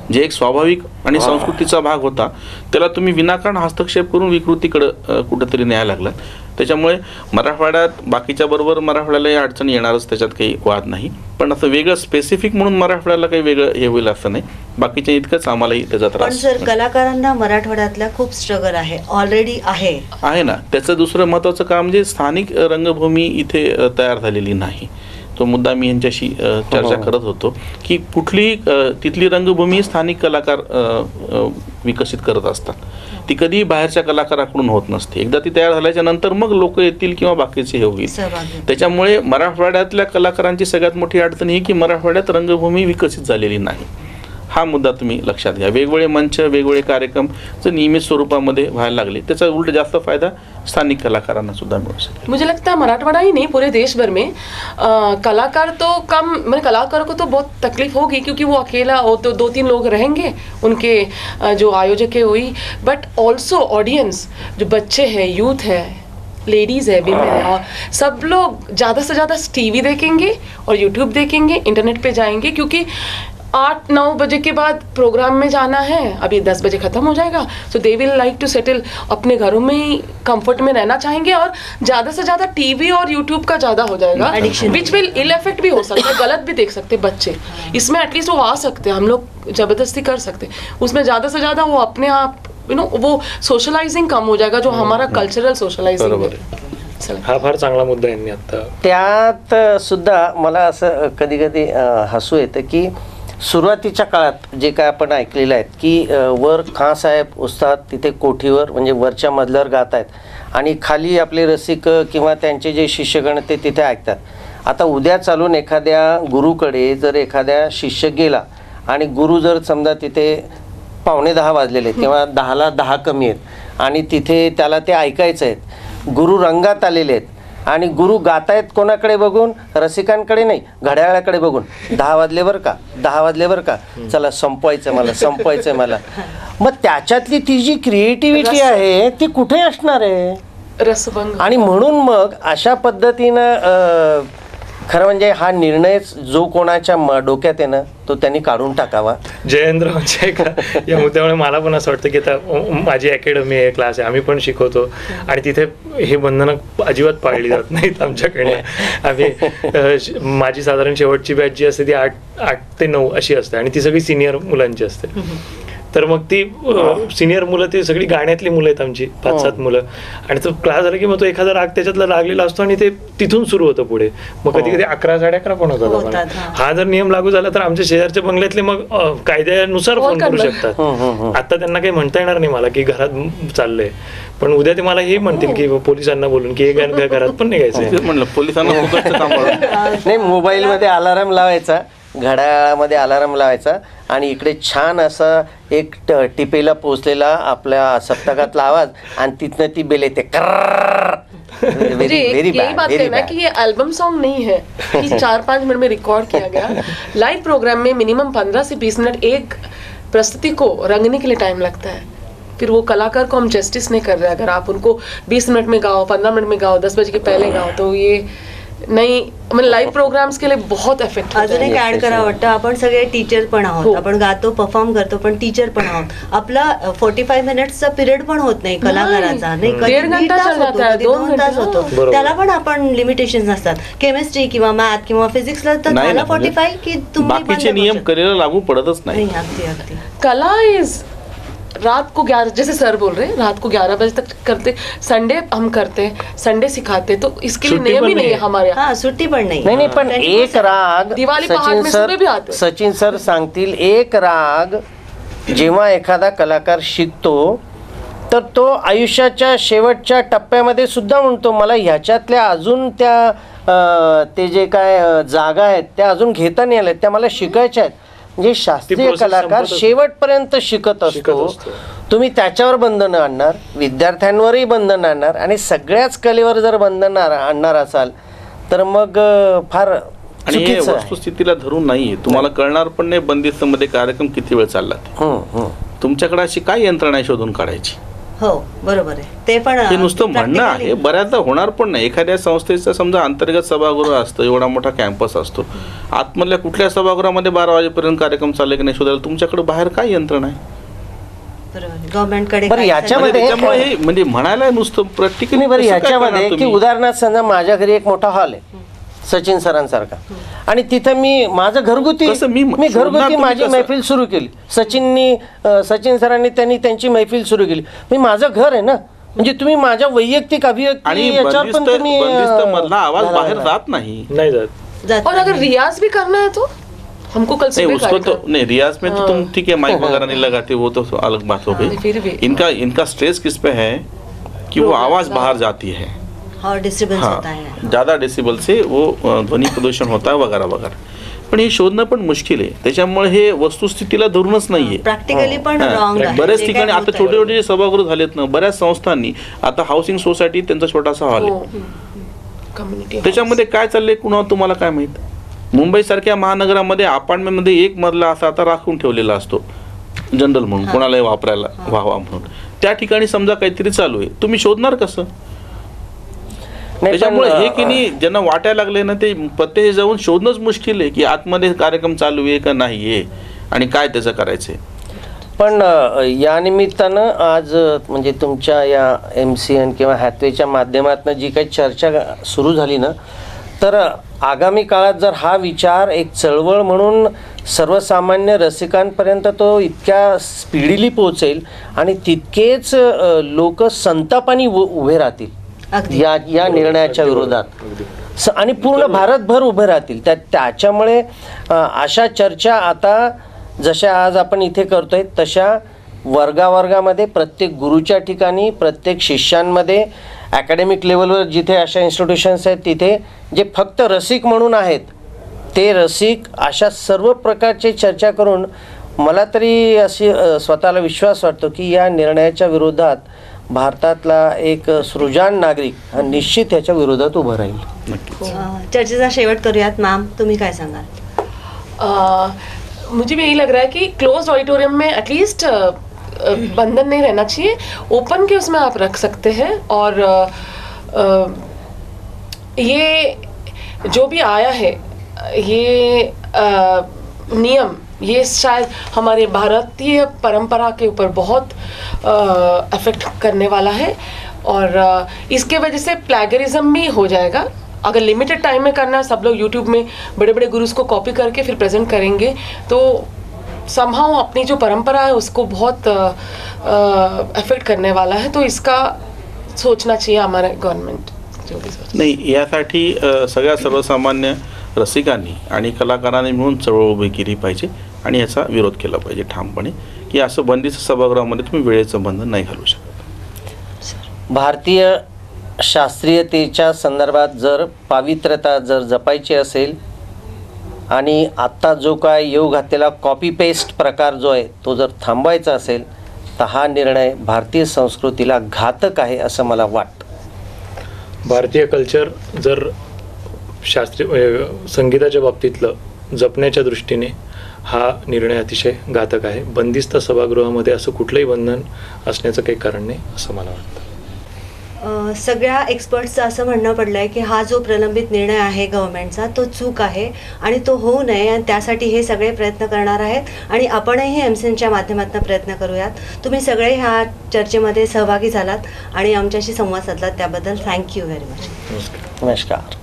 B: जे एक स्वाभाविक आणि संस्कृतीचा भाग होता त्याला तुम्ही विनाकारण हस्तक्षेप करून विकृतीकडं कुठंतरी न्यायला लागलात. त्याच्यामुळे मराठवाड्यात बाकीच्या बरोबर मराठवाड्याला या अडचणी येणारच, त्याच्यात काही वाद नाही. पण असं वेगळं स्पेसिफिक म्हणून मराठवाड्याला काही वेगळं हे होईल असं नाही. बाकीच्या इतकंच आम्हालाही त्याचा
A: पण
B: त्रास
A: सर कलाकारांना मराठवाड्यातल्या खूप स्ट्रगल आहे, ऑलरेडी आहे
B: आहे ना. त्याचं दुसरं महत्त्वाचं काम म्हणजे स्थानिक रंगभूमी इथे अ, तयार झालेली नाही. तो मुद्दा मी यांच्याशी अ, चर्चा करत होतो की कुठली अ, तिथली रंगभूमी स्थानिक कलाकार अ, अ, विकसित करत असतात. ती कधी बाहेरच्या कलाकाराकडून होत नसते. एकदा ती तयार झाल्याच्या नंतर मग लोक येतील किंवा बाकीचे हे होईल.
A: सहभागी.
B: त्याच्यामुळे मराठवाड्यातल्या कलाकारांची सगळ्यात मोठी अडचण ही की मराठवाड्यात रंगभूमी विकसित झालेली नाही. हा मुद्दा तुम्ही लक्षात घ्या. वेगवेगळे मंच वेगवेगळे कार्यक्रम जर नियमित स्वरूपामध्ये व्हायला लागले त्याचा उलट जास्त फायदा स्थानिक कलाकारांना सुद्धा मिळू शकेल.
E: मुझे लगता है मराठवाड़ा ही नहीं पूरे देश भर में आ, कलाकार तो कम, मैंने कलाकारों को तो बहुत तकलीफ होगी क्योंकि वो अकेला वो तो दो तीन लोग रहेंगे उनके आ, जो आयोजक है वही, बट ऑल्सो ऑडियंस जो बच्चे हैं, यूथ है, लेडीज़ है, विमेन है, और सब लोग ज़्यादा से ज़्यादा टीवी देखेंगे और यूट्यूब देखेंगे, इंटरनेट पे जाएंगे, क्योंकि आठ नौ बजे के बाद प्रोग्राम में जाना है, अभी दस बजे ख़त्म हो जाएगा, so they will like to settle, अपने घरों में ही कंफर्ट में रहना चाहेंगे, और ज़्यादा से ज़्यादा टीवी और यूट्यूब का ज़्यादा हो जाएगा, विच विल इल इफेक्ट भी हो सकता है, गलत भी देख सकते बच्चे, इसमें एटलीस्ट वो आ सकते हैं, हम लोग ज़बरदस्ती कर सकते हैं, उसमें ज़्यादा से ज़्यादा वो अपने आप यू नो वो सोशलाइजिंग कम हो जाएगा, जो हमारा कल्चरल सोशलाइजिंग है.
D: हा फार चांगला मुद्दा यांनी आता.
C: त्यात सुद्धा मला असं कधी कधी हसू येतं की सुरुवातीच्या काळात जे काय आपण ऐकलेलं आहे की वर खां साहेब उस्ताद तिथे कोठीवर म्हणजे वरच्या मजल्यावर गात आहेत आणि खाली आपले रसिक किंवा त्यांचे जे शिष्यगण ते तिथे ऐकतात. आता उद्या चालून एखाद्या गुरुकडे जर एखाद्या शिष्य गेला आणि गुरु जर समजा तिथे पावणे दहा वाजलेले आहेत किंवा दहाला दहा कमी आहेत आणि तिथे त्याला ते ऐकायचं आहेत, गुरु रंगात आलेले आहेत आणि गुरु गातायत कोणाकडे बघून, रसिकांकडे नाही, घड्याळाकडे बघून, दहा वाजले बरं का, दहा वाजले बरं का, चला संपवायचं मला, संपवायचं मला. मग त्याच्यातली ती जी क्रिएटिव्हिटी आहे ती कुठे असणार आहे?
E: रसभंग.
C: आणि म्हणून मग अशा पद्धतीनं खरं म्हणजे हा निर्णयच जो कोणाच्या डोक्यात आहे ना तो त्यांनी काढून टाकावा.
D: जयेंद्र म्हणजे का या मुद्द्यामुळे मला पण असं वाटतं की आता माझी अकॅडमी आहे, क्लास आहे, आम्ही पण शिकवतो आणि तिथे हे बंधनं अजिबात पाळली जात नाहीत आमच्याकडे. आम्ही माझी साधारण शेवटची बॅच जी असते ती आठ आठ ते नऊ अशी असते आणि ती सगळी सिनियर मुलांची असते. तर मग ती सिनियर मुलं ती सगळी गाण्यातली मुलं आहेत आमची, पाच सात मुलं, आणि तो क्लास झाला की मग तो एखादा राग त्याच्यातला लागलेला असतो आणि ते तिथून सुरू होतं पुढे. मग कधी कधी अकरा साडे अकरा पण होतात. हा जर नियम लागू झाला तर आमच्या शेजारच्या बंगल्यातले मग कायद्यानुसार फोन करू शकतात. आता त्यांना काही म्हणता येणार नाही मला की घरात चाललंय, पण उद्या ते मला हे म्हणतील की पोलिसांना बोलून की हे घरात पण निघायचं.
B: म्हणलं पोलिसांना
C: नाही, मोबाईल मध्ये अलार्म लावायचा, घड्याळामध्ये अलार्म लावायचा आणि इकडे छान असा एक टिपेला पोचलेला आपल्या सप्तकातला आवाज आणि तिथनं ती बेल येते.
E: यही बात है ना कि ये एल्बम सॉन्ग नहीं है कि चार पाँच मिनट में रिकॉर्ड किया गया. लाइव प्रोग्राम में मिनिमम पंद्रह से बीस मिनट एक प्रस्तुति को रंगने के लिए टाइम लगता है. फिर वो कलाकार को हम जस्टिस नहीं कर रहे. अगर आप उनको बीस मिनट में गाओ, पंद्रह मिनट में गाओ, दस बजे के पहले गाओ, तो ये नाही, म्हणजे लाईव्ह प्रोग्राम्स केले बहुत इफेक्ट.
A: अजून एक ऍड करावं वाटतं, आपण सगळे टीचर पण आहोत, आपण गातो परफॉर्म करतो पण टीचर पण आहोत. आपला फोर्टी फाईव्ह मिनिट्सचा पिरियड पण होत नाही कलाकाराचा, नाही कधी दीड तास होतो, कधी दोन तास होतो, त्याला पण आपण लिमिटेशन असतात. केमिस्ट्री किंवा मॅथ किंवा फिजिक्सला तर झाला फोर्टी फाईव्ह की तुम्ही
B: बाकीचे नियम कलेला लागू पडतच नाही.
A: अगदी अगदी.
E: कला इज रात को ग्यारह, जैसे सर बोल रहे हैं, रात को ग्यारह बजे तक करते, संडे हम करते, संडे सिखाते, तो इसके लिए नियम ही नहीं है हमारे यहाँ.
A: हाँ, सुट्टी पण नाही.
C: नाही नाही, पण एक राग
E: दिवाळी पहाड़ में सुबह भी आते.
C: सचिन सर सांगतील, एक राग जेव्हा एखादा कलाकार शिकतो तर तो आयुष्याच्या शेवटच्या टप्प्यामध्ये सुद्धा म्हणतो मला ह्याच्यातल्या अजून त्या ते जे काय जागा आहेत त्या अजून घेता नाही आल्या, त्या मला शिकायच्या आहेत. म्हणजे शास्त्रीय कलाकार शेवटपर्यंत शिकत असतो. तुम्ही त्याच्यावर बंधनं आणणार, विद्यार्थ्यांवरही बंधनं आणणार आणि सगळ्याच कलेवर जर बंधन आणणार असाल तर मग फार
B: आणि हे वस्तुस्थितीला धरून नाहीये. तुम्हाला कळणार पण नाही बंदिस्त मध्ये कार्यक्रम किती वेळ चालला. तुमच्याकडे अशी काय यंत्रणा शोधून काढायची
A: हो बरोबर आहे. ते पण
B: हे नुसतं म्हणणं आहे,
A: practically-
B: बऱ्याचदा होणार पण नाही. एखाद्या संस्थेचं समजा अंतर्गत सभागृह असतं, एवढा मोठा कॅम्पस असतो, आतमधल्या कुठल्या सभागृहामध्ये बारा वाजेपर्यंत कार्यक्रम चालले की नाही शोधायला तुमच्याकडे बाहेर काय यंत्रणा आहे?
A: गव्हर्नमेंटकडे
C: बरं,
A: काय
C: याच्यामध्ये-
A: चाललंय?
B: त्याच्यामुळे हे म्हणजे म्हणायला नुसतं प्रॅक्टिकली
C: नाही बरं, याच्यामध्ये की उदाहरणार्थ समजा माझ्या घरी एक मोठा हॉल आहे सचिन सरांसारखा, आणि तिथं मी माझं घरगुती
B: कसं मी-
C: मी
B: शोधणार
C: घरगुती
B: तुम्ही
C: माझी
B: कसं?
C: मैफिल सुरू केली. सचिननी अं, सचिन सरांनी त्यांनी त्यांची मैफिल सुरू केली. मी माझं घर आहे ना, म्हणजे तुम्ही माझ्या वैयक्तिक अभिव्यक्ती
B: आणि
C: याच्यावर पण
B: बंदिस्त
C: तुम्ही अं,
B: बंदिस्त मधला आवाज
C: घाला-
B: बाहेर
C: घाला.
B: जात नाही.
D: नाही जात.
A: जात
E: और अगर
A: नाही.
E: रियाज भी करना है तो हमको कल
B: नहीं
E: सुबह
B: उसको तो
E: कार्यक्रम-
B: नहीं, रियाज में तो तुम ठीक है माइक वगैरह नहीं लगाते, वो तो अलग बात हो
E: हाँ, फिर भी,
B: गई. इनका इनका स्ट्रेस किस पे है कि वो आवाज बाहर जाती है,
A: हाँ डिस्टर्बन्स
B: हाँ
A: होता है.
B: ज़्यादा डेसिबल से वो अ, ध्वनी प्रदूषण होता है वगैरह वगैरह. पण हे शोधणं पण मुश्किल आहे. त्याच्यामुळे हे वस्तुस्थितीला धरूनच नाहीये.
A: प्रॅक्टिकली पण
B: हा.
A: रॉंग आहे.
B: बऱ्याच
A: जे काय
B: ठिकाणी आता
A: होतंय.
B: छोटे छोटे जे सभागृह झालेत ना, बऱ्याच संस्थांनी आता हाऊसिंग सोसायटी त्यांचा छोटासा हॉल आहे.
E: हो. कम्युनिटी
B: त्याच्यामध्ये काय चाललंय कुणा तुम्हाला काय माहित? मुंबईसारख्या महानगरामध्ये अपार्टमेंटमध्ये एक मजला असा आता राखून ठेवलेला असतो जनरल म्हणून, कोणालाही वापरायला व्हावा म्हणून. त्या ठिकाणी समजा काहीतरी चालू आहे, तुम्ही शोधणार कसं?
C: नाही, पण,
B: त्याच्यामुळे हे की
C: अं,
B: नाही ज्यांना वाटायला लागले ना, ते पत्ते जाऊन शोधणंच मुश्किल आहे की आतमध्ये कार्यक्रम चालू आहे का नाही आहे आणि काय त्याचं करायचंय.
C: पण अ, या निमित्तानं आज अ, म्हणजे तुमच्या या एम सी एन किंवा हॅथवेच्या माध्यमातून जी काही चर्चा सुरू झाली ना, तर आगामी काळात जर हा विचार एक चळवळ म्हणून सर्वसामान्य रसिकांपर्यंत तो इतक्या स्पीडीली पोहोचेल आणि तितकेच लोक संतापाने उ- उभे राहतील
A: अगदी.
C: या या निर्णयाच्या विरोधात स- आणि पूर्ण भारतभर उभे राहतील. त्या त्याच्यामुळे अ, अशा चर्चा आता जशा आज आपण इथे करतोय तशा वर्गावर्गामध्ये, प्रत्येक गुरुच्या ठिकाणी, प्रत्येक शिष्यांमध्ये, अकॅडमिक लेवलवर जिथे अशा इन्स्टिट्यूशन्स आहेत तिथे जे फक्त रसिक म्हणून आहेत ते रसिक अशा सर्व प्रकारची चर्चा करून मला तरी अशी अ, स्वतःला विश्वास वाटतो की या निर्णयाच्या विरोधात भारतातला एक सृजान नागरिक हा निश्चित ह्याच्या विरोधात उभं राहील.
B: नक्कीच.
A: अं, चर्चेचा शेवट करूयात. मॅम तुम्ही काय सांगाल?
E: अ, मुझे भी यही लग रहा है कि क्लोज ऑडिटोरियम में एटलीस्ट बंधन नहीं रहना चाहिए, ओपन के उसमें आप रख सकते हैं. और अ, अ, ये जो भी आया है ये अ, नियम ये शायद हमारे भारतीय परंपरा के ऊपर बहुत अफेक्ट करने वाला है. और अ, इसके वजह से प्लैगरिज्म भी हो जाएगा. अगर लिमिटेड टाइम में करना है, सब लोग यूट्यूब में बड़े बड़े गुरुज को कॉपी करके फिर प्रेजेंट करेंगे, तो समहाउ अपनी जो परंपरा है उसको बहुत अफेक्ट करने वाला है. तो इसका सोचना चाहिए हमारा गवर्नमेंट जो भी सोच.
B: नाही, यासाठी अ, सगळ्या सर्वसामान्य रसिकांनी आणि कलाकारांनी मिळून चळवळ उभी केली पाहिजे आणि याचा विरोध केला पाहिजे ठामपणे की असं बंदिस्त सभागृहामध्ये तुम्ही वेळेचं बंधन नाही घालू शकत.
C: भारतीय शास्त्रीयतेच्या संदर्भात जर पावित्र्यता जर जपायची असेल आणि आत्ता जो काय येऊ घातलेला कॉपी पेस्ट प्रकार जो आहे तो जर थांबवायचा असेल तर हा निर्णय भारतीय संस्कृतीला घातक आहे असं मला वाटतं.
D: भारतीय कल्चर जर शास्त्रीय संगीताच्या बाबतीतलं जपण्याच्या दृष्टीने हा निर्णय अतिशय घातक आहे. बंदिस्त सभागृहामध्ये असं कुठलंही बंधन असण्याचं काही कारण नाही असं मला वाटतं.
A: अ, सगळ्या एक्सपर्ट्सचं असं म्हणणं पडलं आहे की हा जो प्रलंबित निर्णय आहे गव्हर्नमेंटचा तो चूक आहे आणि तो होऊ नये आणि त्यासाठी हे सगळे प्रयत्न करणार आहेत आणि आपणही एम सी एनच्या माध्यमातून प्रयत्न करूयात. तुम्ही सगळे ह्या चर्चेमध्ये सहभागी झालात आणि आमच्याशी संवाद साधलात त्याबद्दल थँक्यू व्हेरी मच.
D: नमस्कार.
C: नमस्कार.